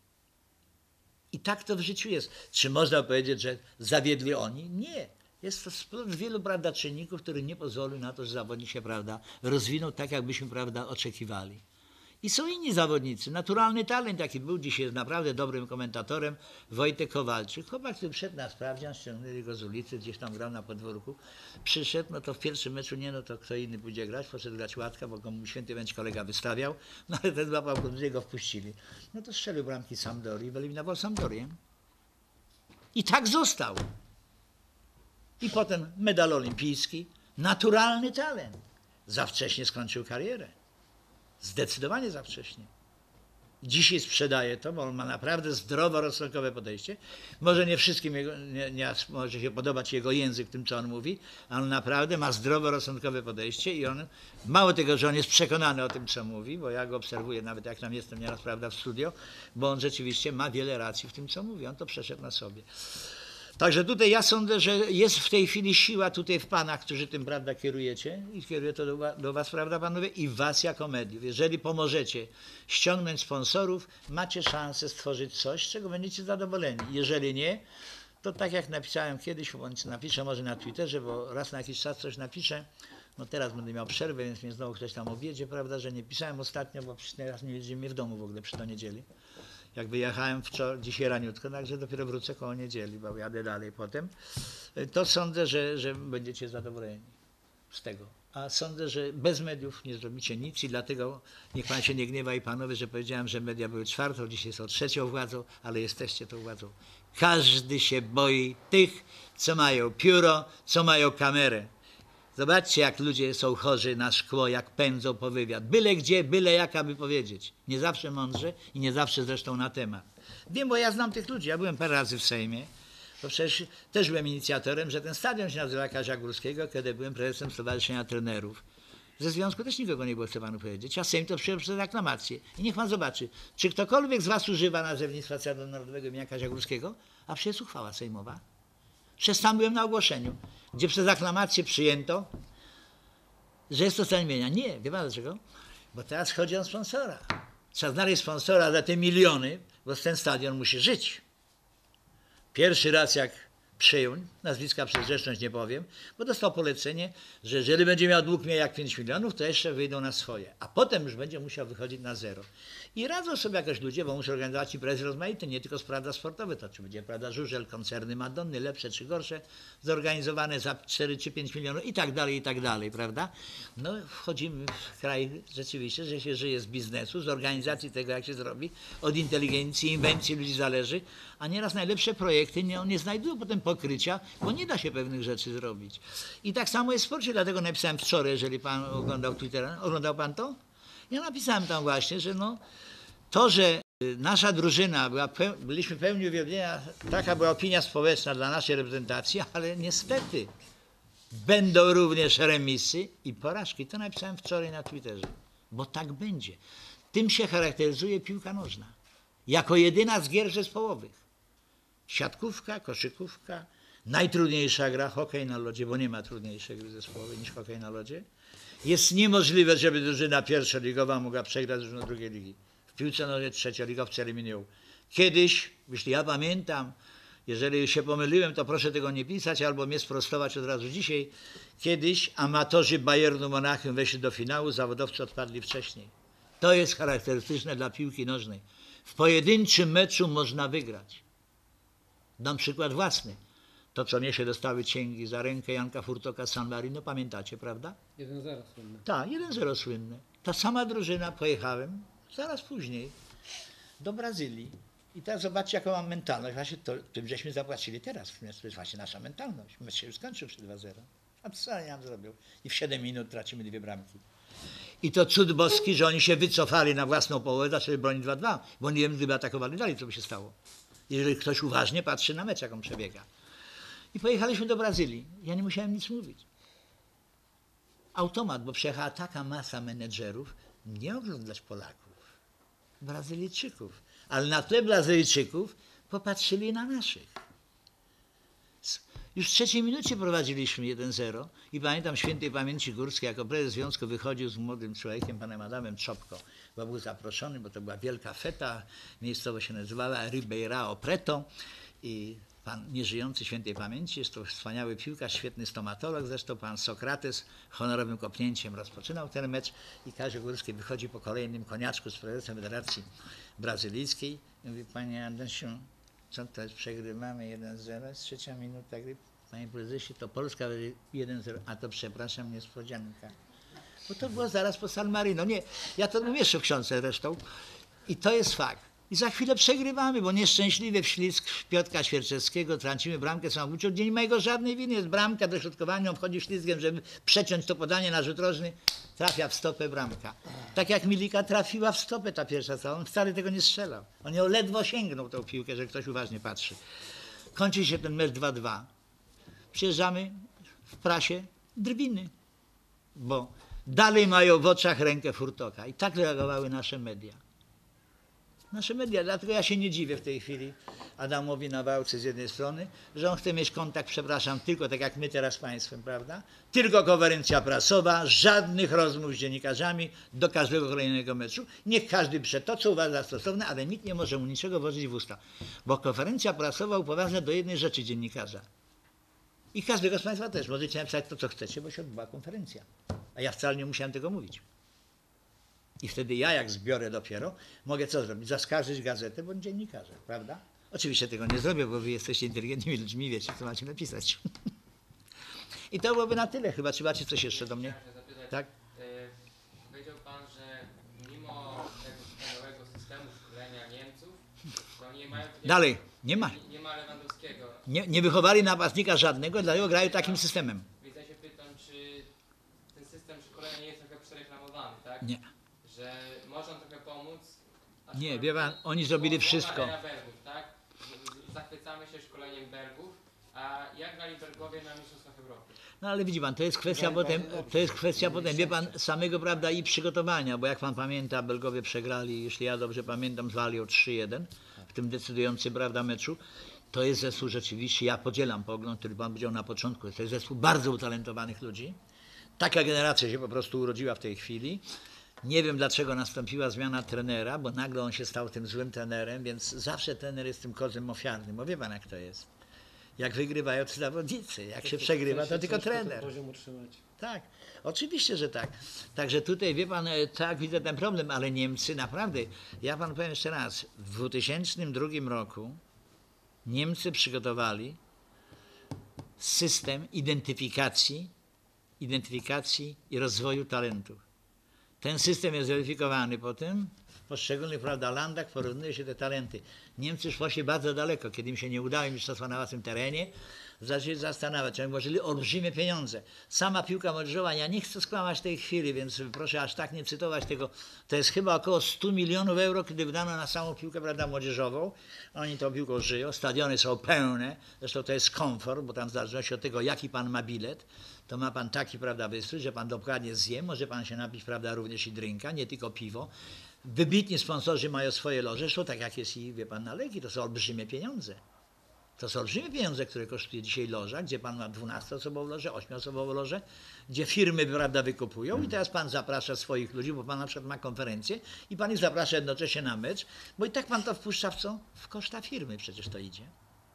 I tak to w życiu jest. Czy można powiedzieć, że zawiedli oni? Nie. Jest to splot wielu, prawda, czynników, który nie pozwolił na to, że zawodnik się, prawda, rozwinął tak, jakbyśmy, prawda, oczekiwali. I są inni zawodnicy. Naturalny talent, jaki był, dzisiaj jest naprawdę dobrym komentatorem, Wojtek Kowalczyk. Chłopak, który wszedł na sprawdzian, ściągnęli go z ulicy, gdzieś tam grał na podwórku. Przyszedł, no to w pierwszym meczu nie, no to kto inny pójdzie grać, poszedł grać Łatka, bo go mu święty wręcz kolega wystawiał, no ale ten złapał kontuzję, go wpuścili. No to strzelił bramki Sampdorii i wyeliminował Sampdorię. I tak został. I potem medal olimpijski, naturalny talent. Za wcześnie skończył karierę. Zdecydowanie za wcześnie. Dzisiaj sprzedaje to, bo on ma naprawdę zdroworozsądkowe podejście. Może nie wszystkim jego, nie, nie, może się podobać jego język tym, co on mówi, ale on naprawdę ma zdroworozsądkowe podejście i on, mało tego, że on jest przekonany o tym, co mówi, bo ja go obserwuję, nawet jak tam jestem nieraz, prawda, w studio, bo on rzeczywiście ma wiele racji w tym, co mówi. On to przeszedł na sobie. Także tutaj ja sądzę, że jest w tej chwili siła tutaj w panach, którzy tym, prawda, kierujecie i kieruję to do, do was, prawda, panowie, i w was jako mediów. Jeżeli pomożecie ściągnąć sponsorów, macie szansę stworzyć coś, z czego będziecie zadowoleni. Jeżeli nie, to tak jak napisałem kiedyś, bądź napiszę może na Twitterze, bo raz na jakiś czas coś napiszę, no teraz będę miał przerwę, więc mnie znowu ktoś tam objedzie, prawda, że nie pisałem ostatnio, bo teraz nie wiedzieli mnie w domu w ogóle przy to niedzieli. Jak wyjechałem wczoraj, dzisiaj raniutko, także dopiero wrócę koło niedzieli, bo jadę dalej potem, to sądzę, że, że będziecie zadowoleni z tego. A sądzę, że bez mediów nie zrobicie nic i dlatego niech pan się nie gniewa i panowie, że powiedziałem, że media były czwartą, dzisiaj są trzecią władzą, ale jesteście tą władzą. Każdy się boi tych, co mają pióro, co mają kamerę. Zobaczcie, jak ludzie są chorzy na szkło, jak pędzą po wywiad. Byle gdzie, byle jak, aby powiedzieć. Nie zawsze mądrze i nie zawsze zresztą na temat. Wiem, bo ja znam tych ludzi. Ja byłem parę razy w Sejmie. Bo przecież też byłem inicjatorem, że ten stadion się nazywa Kazia Górskiego, kiedy byłem prezesem Stowarzyszenia Trenerów. Ze związku też nikogo nie było, chcę panu powiedzieć. A Sejm to przyjął przez aklamację. I niech pan zobaczy, czy ktokolwiek z was używa nazewnictwa Stadionu Narodowego imienia Kazia Górskiego, a przecież jest uchwała sejmowa. Przecież tam byłem na ogłoszeniu, gdzie przez aklamację przyjęto, że jest to stan imienia. Nie, wie pan dlaczego? Bo teraz chodzi o sponsora. Trzeba znaleźć sponsora za te miliony, bo ten stadion musi żyć. Pierwszy raz jak przyjął, nazwiska przez grzeczność nie powiem, bo dostał polecenie, że jeżeli będzie miał dług mniej jak pięć milionów, to jeszcze wyjdą na swoje. A potem już będzie musiał wychodzić na zero. I radzą sobie jakoś ludzie, bo muszą organizować imprezy rozmaite, nie tylko sprawy sportowe, to czy będzie, prawda, żużel, koncerny Madonny, lepsze czy gorsze, zorganizowane za cztery czy pięć milionów i tak dalej, i tak dalej, prawda? No wchodzimy w kraj rzeczywiście, że się żyje z biznesu, z organizacji tego, jak się zrobi, od inteligencji, inwencji ludzi zależy, a nieraz najlepsze projekty nie, nie znajdują potem pokrycia, bo nie da się pewnych rzeczy zrobić. I tak samo jest w sporcie, dlatego napisałem wczoraj, jeżeli pan oglądał Twittera, oglądał pan to? Ja napisałem tam właśnie, że no, to, że nasza drużyna, była peł, byliśmy pełni uwielbienia, taka była opinia społeczna dla naszej reprezentacji, ale niestety będą również remisy i porażki. To napisałem wczoraj na Twitterze, bo tak będzie. Tym się charakteryzuje piłka nożna, jako jedyna z gier zespołowych. Siatkówka, koszykówka, najtrudniejsza gra, hokej na lodzie, bo nie ma trudniejszej gry zespołowej niż hokej na lodzie. Jest niemożliwe, żeby drużyna pierwszoligowa mogła przegrać z drużyną drugiej ligi. W piłce nożnej trzecioligowcy eliminują. Kiedyś, jeśli ja pamiętam, jeżeli się pomyliłem, to proszę tego nie pisać albo mnie sprostować od razu dzisiaj. Kiedyś amatorzy Bayernu Monachium weszli do finału, zawodowcy odpadli wcześniej. To jest charakterystyczne dla piłki nożnej. W pojedynczym meczu można wygrać. Dam przykład własny. To, co mnie się dostały cięgi za rękę Janka Furtoka z San Marino, pamiętacie, prawda? jeden zero słynny. Tak, jeden zero słynny. Ta sama drużyna, pojechałem zaraz później do Brazylii. I teraz zobaczcie, jaką mam mentalność. Właśnie to, tym żeśmy zapłacili teraz. To jest właśnie nasza mentalność. Mecz się już skończył przy dwa zero. A co ja nam zrobił? I w siedem minut tracimy dwie bramki. I to cud boski, że oni się wycofali na własną połowę, zaczęli bronić dwa dwa. Bo nie wiem, gdyby atakowali dalej, co by się stało. Jeżeli ktoś uważnie patrzy na mecz, jak on przebiega. I pojechaliśmy do Brazylii. Ja nie musiałem nic mówić. Automat, bo przyjechała taka masa menedżerów, nie oglądać Polaków, Brazylijczyków. Ale na tle Brazylijczyków popatrzyli na naszych. Już w trzeciej minucie prowadziliśmy jeden zero i pamiętam świętej pamięci Górskiej, jako prezes związku wychodził z młodym człowiekiem, panem Adamem Czopko, bo był zaproszony, bo to była wielka feta, miejscowość się nazywała Ribeirão Preto i pan nieżyjący świętej pamięci, jest to wspaniały piłkarz, świetny stomatolog, zresztą pan Sokrates honorowym kopnięciem rozpoczynał ten mecz i Kazio Górski wychodzi po kolejnym koniaczku z prezesem Federacji Brazylijskiej i mówi: panie Adasiu, co to jest, przegrywamy jeden zero, jest trzecia minuta gry, panie prezesie, to Polska jeden zero, a to przepraszam, niespodzianka. Bo to było zaraz po San Marino. Nie, ja to umieszczę w książce zresztą i to jest fakt. I za chwilę przegrywamy, bo nieszczęśliwy wślizg Piotra Świerczewskiego, tracimy bramkę samobójczą, gdzie nie ma jego żadnej winy. Jest bramka, dośrodkowanie, on wchodzi ślizgiem, żeby przeciąć to podanie na rzut rożny, trafia w stopę bramka. Tak jak Milika trafiła w stopę ta pierwsza cała, on wcale tego nie strzelał. On ją ledwo sięgnął tą piłkę, że ktoś uważnie patrzy. Kończy się ten mecz dwa dwa. Przyjeżdżamy w prasie drwiny, bo dalej mają w oczach rękę Furtoka. I tak reagowały nasze media. Nasze media, dlatego ja się nie dziwię w tej chwili Adamowi Nawałce z jednej strony, że on chce mieć kontakt, przepraszam, tylko tak jak my teraz z państwem, prawda? Tylko konferencja prasowa, żadnych rozmów z dziennikarzami do każdego kolejnego meczu. Niech każdy pisze to, co uważa za stosowne, ale nikt nie może mu niczego włożyć w usta. Bo konferencja prasowa upoważnia do jednej rzeczy dziennikarza. I każdego z państwa też. Możecie napisać to, co chcecie, bo się odbyła konferencja. A ja wcale nie musiałem tego mówić. I wtedy ja, jak zbiorę dopiero, mogę co zrobić? Zaskarżyć gazetę bądź dziennikarza, prawda? Oczywiście tego nie zrobię, bo wy jesteście inteligentnymi ludźmi, wiecie, co macie napisać. I to byłoby na tyle. Chyba czy macie coś jeszcze do mnie? Zapytać, Tak? e, powiedział pan, że mimo tego wspaniałego systemu szkolenia Niemców, to nie mają... Nie, Dalej, nie ma. Nie, nie ma Lewandowskiego. Nie, nie wychowali napastnika żadnego, dlatego grają takim systemem. Więc ja się pytam, czy ten system szkolenia nie jest trochę przereklamowany, tak? Nie. Że może on trochę pomóc. a Nie, szkolenie- wie pan, oni zrobili Bo- bo wszystko. era Bergów, tak? Z- Zachwycamy się szkoleniem Bergów, a jak grali Bergowie na Mistrzostwach Europy? No ale widzi pan, to jest kwestia potem, to jest kwestia potem, wie pan, samego, prawda, i przygotowania, bo jak pan pamięta, Belgowie przegrali, jeśli ja dobrze pamiętam, z Walią trzy jeden w tym decydującym, prawda, meczu. To jest zespół rzeczywiście, ja podzielam pogląd, który pan powiedział na początku, to jest zespół bardzo utalentowanych ludzi. Taka generacja się po prostu urodziła w tej chwili. Nie wiem, dlaczego nastąpiła zmiana trenera, bo nagle on się stał tym złym trenerem, więc zawsze trener jest tym kozłem ofiarnym, bo wie pan, jak to jest. Jak wygrywają to zawodnicy, jak się przegrywa, to tylko trener. Poziom utrzymać. Tak, oczywiście, że tak. Także tutaj, wie pan, e, tak widzę ten problem, ale Niemcy naprawdę, ja panu powiem jeszcze raz, w dwa tysiące drugim roku Niemcy przygotowali system identyfikacji, identyfikacji i rozwoju talentów. Ten system jest weryfikowany potem w poszczególnych, prawda, landach, porównuje się te talenty. Niemcy już poszli bardzo daleko, kiedy im się nie udało mistrzostwa na własnym terenie, zaczęli zastanawiać, oni włożyli olbrzymie pieniądze. Sama piłka młodzieżowa, ja nie chcę skłamać w tej chwili, więc proszę aż tak nie cytować tego, to jest chyba około stu milionów euro, kiedy wydano na samą piłkę, prawda, młodzieżową. Oni tą piłką żyją, stadiony są pełne, zresztą to jest komfort, bo tam w zależności od tego, jaki pan ma bilet, to ma pan taki, prawda, wystrój, że pan dokładnie zje, może pan się napić, prawda, również i drinka, nie tylko piwo. Wybitni sponsorzy mają swoje loże, zresztą tak jak jest i, wie pan, na leki, to są olbrzymie pieniądze. To są olbrzymie pieniądze, które kosztuje dzisiaj loża, gdzie pan ma dwunastoosobową lożę, ośmioosobową lożę, gdzie firmy, prawda, wykupują i teraz pan zaprasza swoich ludzi, bo pan na przykład ma konferencję i pan ich zaprasza jednocześnie na mecz, bo i tak pan to wpuszcza w co? W koszta firmy przecież to idzie.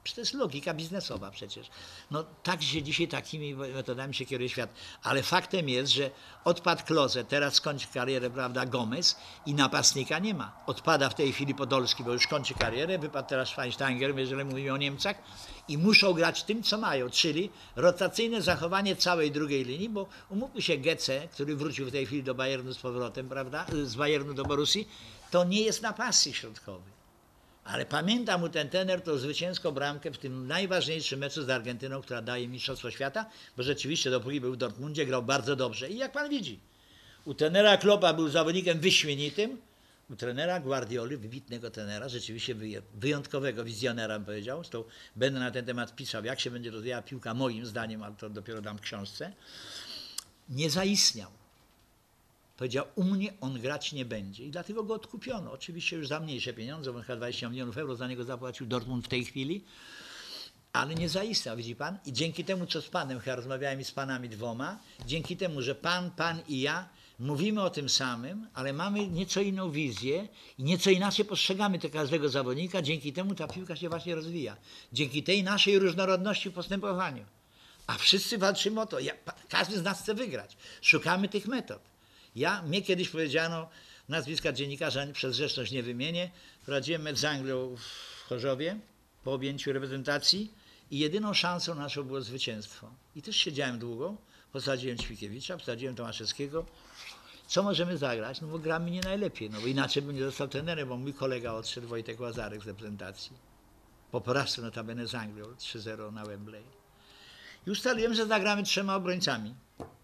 To jest logika biznesowa przecież. No tak się dzisiaj takimi metodami się kieruje świat. Ale faktem jest, że odpadł Klose, teraz skończy karierę, prawda, Gomez i napastnika nie ma. Odpada w tej chwili Podolski, bo już kończy karierę, wypadł teraz Schweinsteiger, jeżeli mówimy o Niemcach i muszą grać tym, co mają, czyli rotacyjne zachowanie całej drugiej linii, bo umówmy się, Gece, który wrócił w tej chwili do Bayernu z powrotem, prawda, z Bayernu do Borussii, to nie jest napastnik środkowy. Ale pamiętam mu ten trener tą zwycięską bramkę w tym najważniejszym meczu z Argentyną, która daje Mistrzostwo Świata, bo rzeczywiście dopóki był w Dortmundzie, grał bardzo dobrze. I jak pan widzi, u trenera Kloppa był zawodnikiem wyśmienitym, u trenera Guardioli, wybitnego trenera, rzeczywiście wyjątkowego wizjonera, bym powiedział, zresztą będę na ten temat pisał, jak się będzie rozwijała piłka moim zdaniem, ale to dopiero dam w książce, nie zaistniał. Powiedział, u mnie on grać nie będzie i dlatego go odkupiono. Oczywiście już za mniejsze pieniądze, bo chyba dwadzieścia milionów euro za niego zapłacił Dortmund w tej chwili, ale nie zaistniał, widzi pan? I dzięki temu, co z panem, chyba rozmawiałem i z panami dwoma, dzięki temu, że pan, pan i ja mówimy o tym samym, ale mamy nieco inną wizję i nieco inaczej postrzegamy te każdego zawodnika, dzięki temu ta piłka się właśnie rozwija. Dzięki tej naszej różnorodności w postępowaniu. A wszyscy walczymy o to. Ja, każdy z nas chce wygrać. Szukamy tych metod. Ja, mnie kiedyś powiedziano, nazwiska dziennikarza przez grzeczność nie wymienię, prowadziłem mecz z Anglią w Chorzowie po objęciu reprezentacji i jedyną szansą naszą było zwycięstwo. I też siedziałem długo, posadziłem Ćwikiewicza, posadziłem Tomaszewskiego. Co możemy zagrać? No bo gramy nie najlepiej, no bo inaczej bym nie został trenerem, bo mój kolega odszedł, Wojtek Łazarek z reprezentacji. Po porażce notabene z Anglią, trzy zero na Wembley. I ustaliłem, że zagramy trzema obrońcami.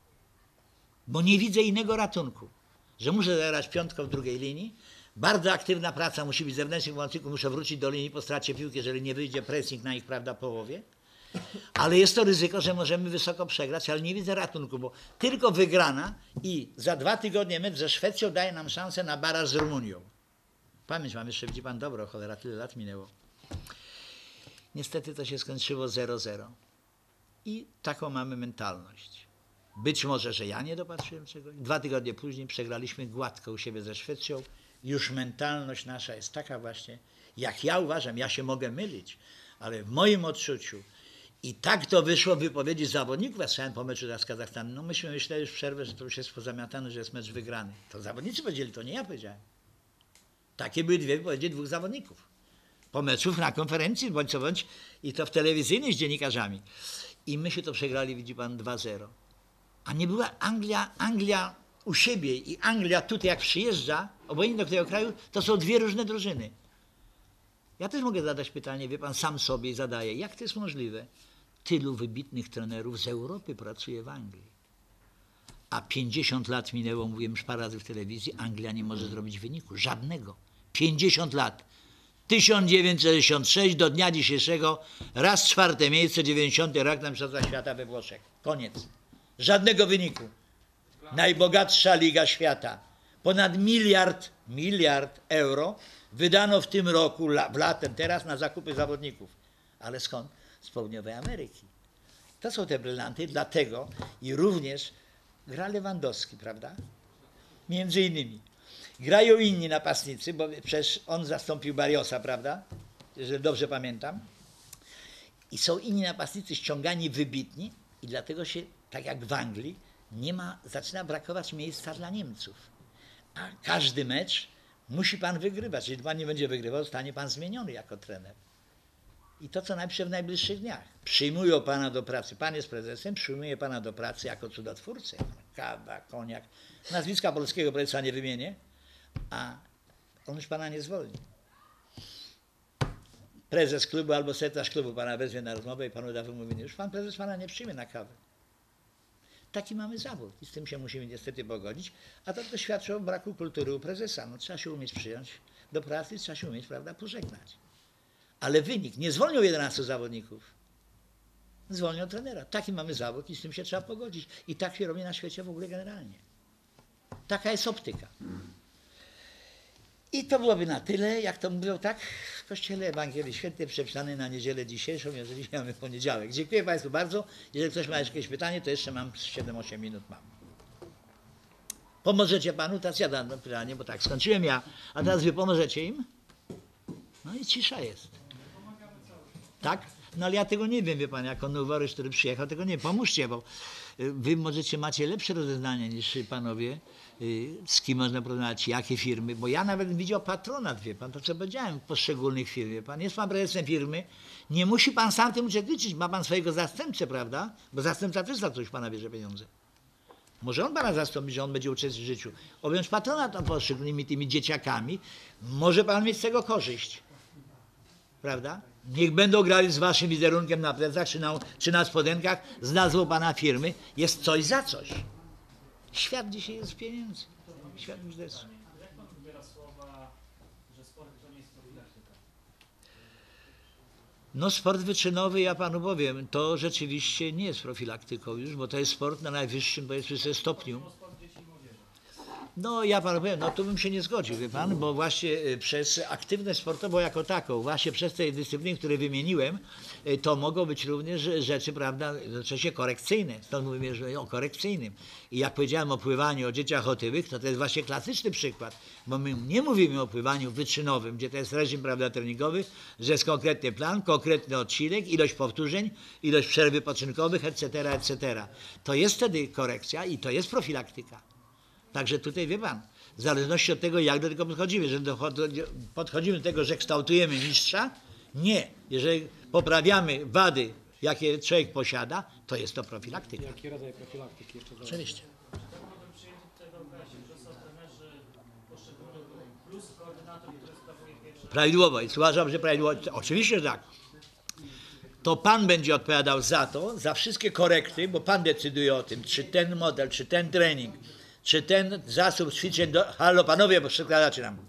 Bo nie widzę innego ratunku, że muszę zagrać piątką w drugiej linii, bardzo aktywna praca musi być zewnętrznych pomocników, muszę wrócić do linii po stracie piłki, jeżeli nie wyjdzie pressing na ich, prawda, połowie, ale jest to ryzyko, że możemy wysoko przegrać, ale nie widzę ratunku, bo tylko wygrana i za dwa tygodnie mecz ze Szwecją daje nam szansę na baraż z Rumunią. Pamięć mam jeszcze, widzi pan, dobro, cholera, tyle lat minęło. Niestety to się skończyło zero zero i taką mamy mentalność. Być może, że ja nie dopatrzyłem czegoś. Dwa tygodnie później przegraliśmy gładko u siebie ze Szwecją. Już mentalność nasza jest taka właśnie, jak ja uważam, ja się mogę mylić, ale w moim odczuciu i tak to wyszło w wypowiedzi zawodników, ja słyszałem po meczu z Kazachstanem, no myśmy myśleli już w przerwę, że to już jest pozamiatane, że jest mecz wygrany. To zawodnicy powiedzieli, to nie ja powiedziałem. Takie były dwie wypowiedzi dwóch zawodników. Po meczu na konferencji, bądź co bądź, i to w telewizyjnej z dziennikarzami. I my się to przegrali, widzi pan, dwa zero. A nie była Anglia, Anglia u siebie i Anglia tutaj jak przyjeżdża, obojętnie do którego kraju, to są dwie różne drużyny. Ja też mogę zadać pytanie, wie pan, sam sobie zadaję, jak to jest możliwe? Tylu wybitnych trenerów z Europy pracuje w Anglii. A pięćdziesiąt lat minęło, mówiłem już parę razy w telewizji, Anglia nie może zrobić wyniku, żadnego. pięćdziesiąt lat. tysiąc dziewięćset sześćdziesiąt sześć do dnia dzisiejszego, raz czwarte miejsce, dziewięćdziesiąty rok na Mistrzostwach Świata we Włoszech. Koniec. Żadnego wyniku. Najbogatsza liga świata. Ponad miliard, miliard euro wydano w tym roku, w latem, teraz na zakupy zawodników. Ale skąd? Z południowej Ameryki. To są te brylanty, dlatego i również gra Lewandowski, prawda? Między innymi. Grają inni napastnicy, bo przecież on zastąpił Barriosa, prawda? Jeżeli dobrze pamiętam. I są inni napastnicy ściągani wybitni i dlatego się, tak jak w Anglii, nie ma, zaczyna brakować miejsca dla Niemców. A każdy mecz musi pan wygrywać. Jeżeli pan nie będzie wygrywał, zostanie pan zmieniony jako trener. I to co najlepsze w najbliższych dniach. Przyjmują pana do pracy. Pan jest prezesem, przyjmuje pana do pracy jako cudotwórcę. Kawa, koniak. Nazwiska polskiego prezesa nie wymienię, a on już pana nie zwolni. Prezes klubu albo sekretarz klubu pana wezwie na rozmowę i panu da wymówienie. Już pan prezes pana nie przyjmie na kawę. Taki mamy zawód i z tym się musimy niestety pogodzić, a to, to świadczy o braku kultury u prezesa. No, trzeba się umieć przyjąć do pracy, trzeba się umieć, prawda, pożegnać. Ale wynik, nie zwolnią jedenastu zawodników, zwolnią trenera. Taki mamy zawód i z tym się trzeba pogodzić. I tak się robi na świecie w ogóle generalnie. Taka jest optyka. I to byłoby na tyle, jak to mówią tak w Kościele Ewangelii Świętej przeczytany na niedzielę dzisiejszą, jeżeli mamy poniedziałek. Dziękuję państwu bardzo. Jeżeli ktoś ma jakieś pytanie, to jeszcze mam siedem osiem minut mam. Pomożecie panu? Teraz ja dam pytanie, bo tak, skończyłem ja. A teraz wy pomożecie im? No i cisza jest. Tak? No ale ja tego nie wiem, wie pan, jako noworyż, który przyjechał, tego nie. Pomóżcie, bo y, wy możecie macie lepsze rozeznanie niż panowie, y, z kim można porozmawiać, jakie firmy, bo ja nawet widział patronat, wie pan, to co powiedziałem, poszczególnych firm, wie pan. Jest pan prezesem firmy, nie musi pan sam tym uczestniczyć, ma pan swojego zastępcę, prawda? Bo zastępca też za coś pana bierze pieniądze. Może on pana zastąpi, że on będzie uczestniczyć w życiu. Objąć patronat nad poszczególnymi tymi dzieciakami, może pan mieć z tego korzyść. Prawda? Niech będą grali z waszym wizerunkiem na plecach czy na, czy na spodenkach z nazwą pana firmy. Jest coś za coś. Świat dzisiaj jest pieniędzy. Świat biznesu. Jak pan odbiera słowa, że sport to nie jest profilaktyka? No sport wyczynowy, ja panu powiem, to rzeczywiście nie jest profilaktyką już, bo to jest sport na najwyższym, powiedzmy sobie, stopniu. No ja panu powiem, no tu bym się nie zgodził, wie pan, bo właśnie y, przez aktywność sportową jako taką, właśnie przez te dyscypliny, które wymieniłem, y, to mogą być również rzeczy, prawda, w sensie korekcyjne, stąd mówimy że o korekcyjnym. I jak powiedziałem o pływaniu, o dzieciach otyłych, to to jest właśnie klasyczny przykład, bo my nie mówimy o pływaniu wyczynowym, gdzie to jest reżim, prawda, treningowy, że jest konkretny plan, konkretny odcinek, ilość powtórzeń, ilość przerw wypoczynkowych, et cetera, et cetera. To jest wtedy korekcja i to jest profilaktyka. Także tutaj, wie pan, w zależności od tego, jak do tego podchodzimy, że podchodzimy do tego, że kształtujemy mistrza, nie. Jeżeli poprawiamy wady, jakie człowiek posiada, to jest to profilaktyka. Jaki rodzaj profilaktyki jeszcze zależy? Oczywiście. Mogę przyjąć do tego okresie, że są trenerzy poszczególnych grup plus koordynator, który sprawuje pierwsze. Prawidłowo. I uważam, że prawidłowo. Oczywiście, że tak. To pan będzie odpowiadał za to, za wszystkie korekty, bo pan decyduje o tym, czy ten model, czy ten trening, czy ten zasób ćwiczeń, do... halo panowie, bo przekładacie nam,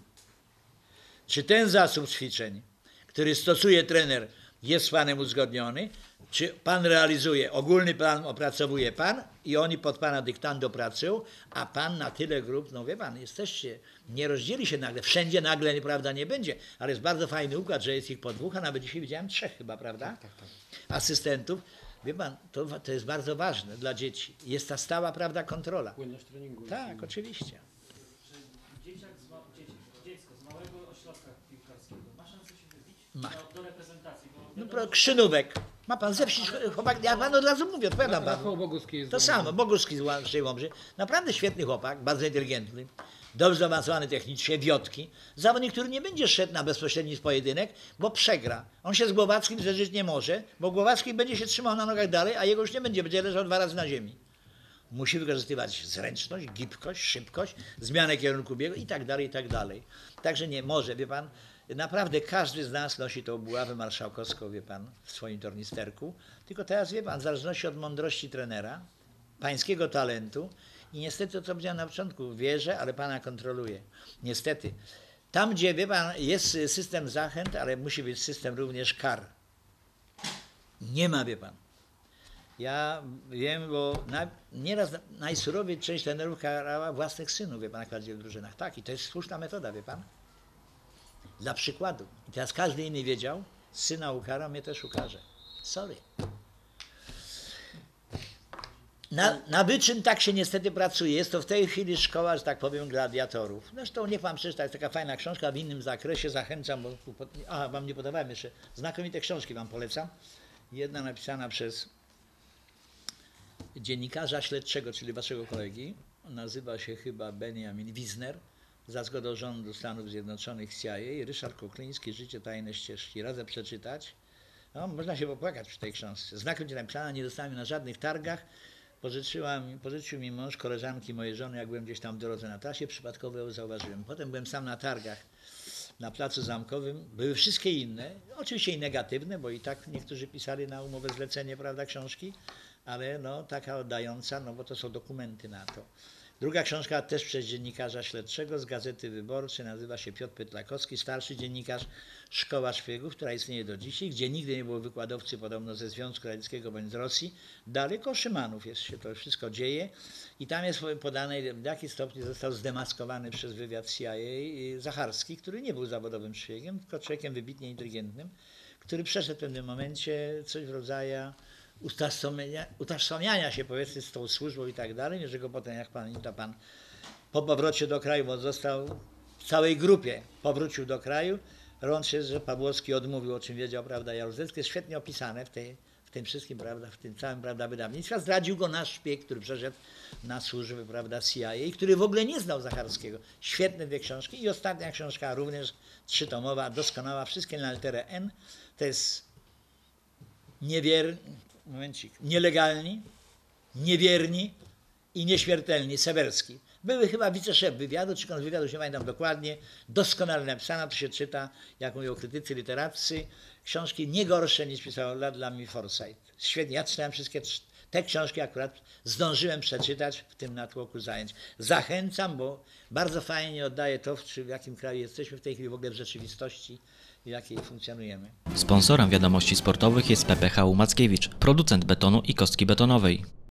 czy ten zasób ćwiczeń, który stosuje trener, jest z panem uzgodniony, czy pan realizuje, ogólny plan opracowuje pan i oni pod pana dyktando pracują, a pan na tyle grup, no wie pan, jesteście, nie rozdzieli się nagle, wszędzie nagle, prawda, nie będzie, ale jest bardzo fajny układ, że jest ich po dwóch, a nawet dzisiaj widziałem trzech chyba, prawda, Tak, tak, tak. asystentów. Wie pan, to, to jest bardzo ważne dla dzieci. Jest ta stała, prawda, kontrola. Płynność treningu. Tak, oczywiście. Czy dzieciak z ma... dzieci, dziecko z małego ośrodka piłkarskiego ma szansę się wybić Ma. do, do reprezentacji? Bo No, wiadomo, pro, że- Krzynówek. Ma pan ze wsi, chłopak, ja panu od razu mówię, odpowiadam panu. Rafał Boguski jest To samo, Boguski z Ła- Łomży. Naprawdę świetny chłopak, bardzo inteligentny, dobrze zaawansowany technicznie, wiotki. Zawodnik, który nie będzie szedł na bezpośredni pojedynek, bo przegra. On się z Głowackim zderzyć nie może, bo Głowacki będzie się trzymał na nogach dalej, a jego już nie będzie, będzie leżał dwa razy na ziemi. Musi wykorzystywać zręczność, gibkość, szybkość, zmianę kierunku biegu i tak dalej, i tak dalej. Także nie może, wie pan, naprawdę każdy z nas nosi tą buławę marszałkowską, wie pan, w swoim tornisterku. Tylko teraz, wie pan, w zależności od mądrości trenera, pańskiego talentu i niestety to, co powiedziałem na początku, wierzę, ale pana kontroluje. Niestety. Tam, gdzie, wie pan, jest system zachęt, ale musi być system również kar. Nie ma, wie pan. Ja wiem, bo na, nieraz najsurowiej część trenerów karała własnych synów, wie pan, na każdych drużynach. Tak, i to jest słuszna metoda, wie pan. Dla przykładu. I teraz każdy inny wiedział, syna ukara, mnie też ukarze. Sorry. Na, na wyczyn tak się niestety pracuje. Jest to w tej chwili szkoła, że tak powiem, gladiatorów. Zresztą niech pan przeczyta, jest taka fajna książka w innym zakresie, zachęcam, bo a, wam nie podawałem jeszcze. Znakomite książki wam polecam. Jedna napisana przez dziennikarza śledczego, czyli waszego kolegi. Nazywa się chyba Benjamin Wisner. Za zgodą rządu Stanów Zjednoczonych C I A. Ryszard Kukliński, Życie tajne ścieżki. Radzę przeczytać. No, można się popłakać przy tej książce. Znakomicie napisana, nie dostałem na żadnych targach. Pożyczyła mi, pożyczył mi mąż koleżanki mojej żony, jak byłem gdzieś tam w drodze na trasie, przypadkowo ją zauważyłem. Potem byłem sam na targach na Placu Zamkowym. Były wszystkie inne, oczywiście i negatywne, bo i tak niektórzy pisali na umowę zlecenie, prawda, książki, ale no taka oddająca, no bo to są dokumenty na to. Druga książka też przez dziennikarza śledczego z Gazety Wyborczej, nazywa się Piotr Pytlakowski, starszy dziennikarz, Szkoła Szpiegów, która istnieje do dzisiaj, gdzie nigdy nie było wykładowcy podobno ze Związku Radzieckiego bądź z Rosji. Daleko Szymanów jest, się to wszystko dzieje i tam jest podane, w jaki stopniu został zdemaskowany przez wywiad C I A Zacharski, który nie był zawodowym szpiegiem, tylko człowiekiem wybitnie inteligentnym, który przeszedł w pewnym momencie coś w rodzaju utożsamiania, utożsamiania się, powiedzmy, z tą służbą i tak dalej, że go potem, jak pamięta pan, po powrocie do kraju, bo został w całej grupie, powrócił do kraju, łącznie, że Pawłowski odmówił, o czym wiedział, prawda, Jaruzelski, jest świetnie opisane w, tej, w tym wszystkim, prawda, w tym całym, prawda, wydawnictwie. Zdradził go nasz szpieg, który przeszedł na służby, prawda, C I A i który w ogóle nie znał Zacharskiego. Świetne dwie książki i ostatnia książka również trzytomowa, doskonała, wszystkie na literę N. To jest niewierni, momencik, nielegalni, niewierni i nieśmiertelni, Sewerski. Były chyba wiceszef wywiadu, czy kontrwywiadu, się pamiętam dokładnie, doskonale napisana, to się czyta, jak mówią krytycy literaccy, książki nie gorsze niż pisał dla, dla mnie Forsyth. Świetnie, ja czytałem wszystkie te książki, akurat zdążyłem przeczytać w tym natłoku zajęć. Zachęcam, bo bardzo fajnie oddaje to, w, czy w jakim kraju jesteśmy w tej chwili w ogóle w rzeczywistości, w jakiej funkcjonujemy. Sponsorem wiadomości sportowych jest P P H U Mackiewicz, producent betonu i kostki betonowej.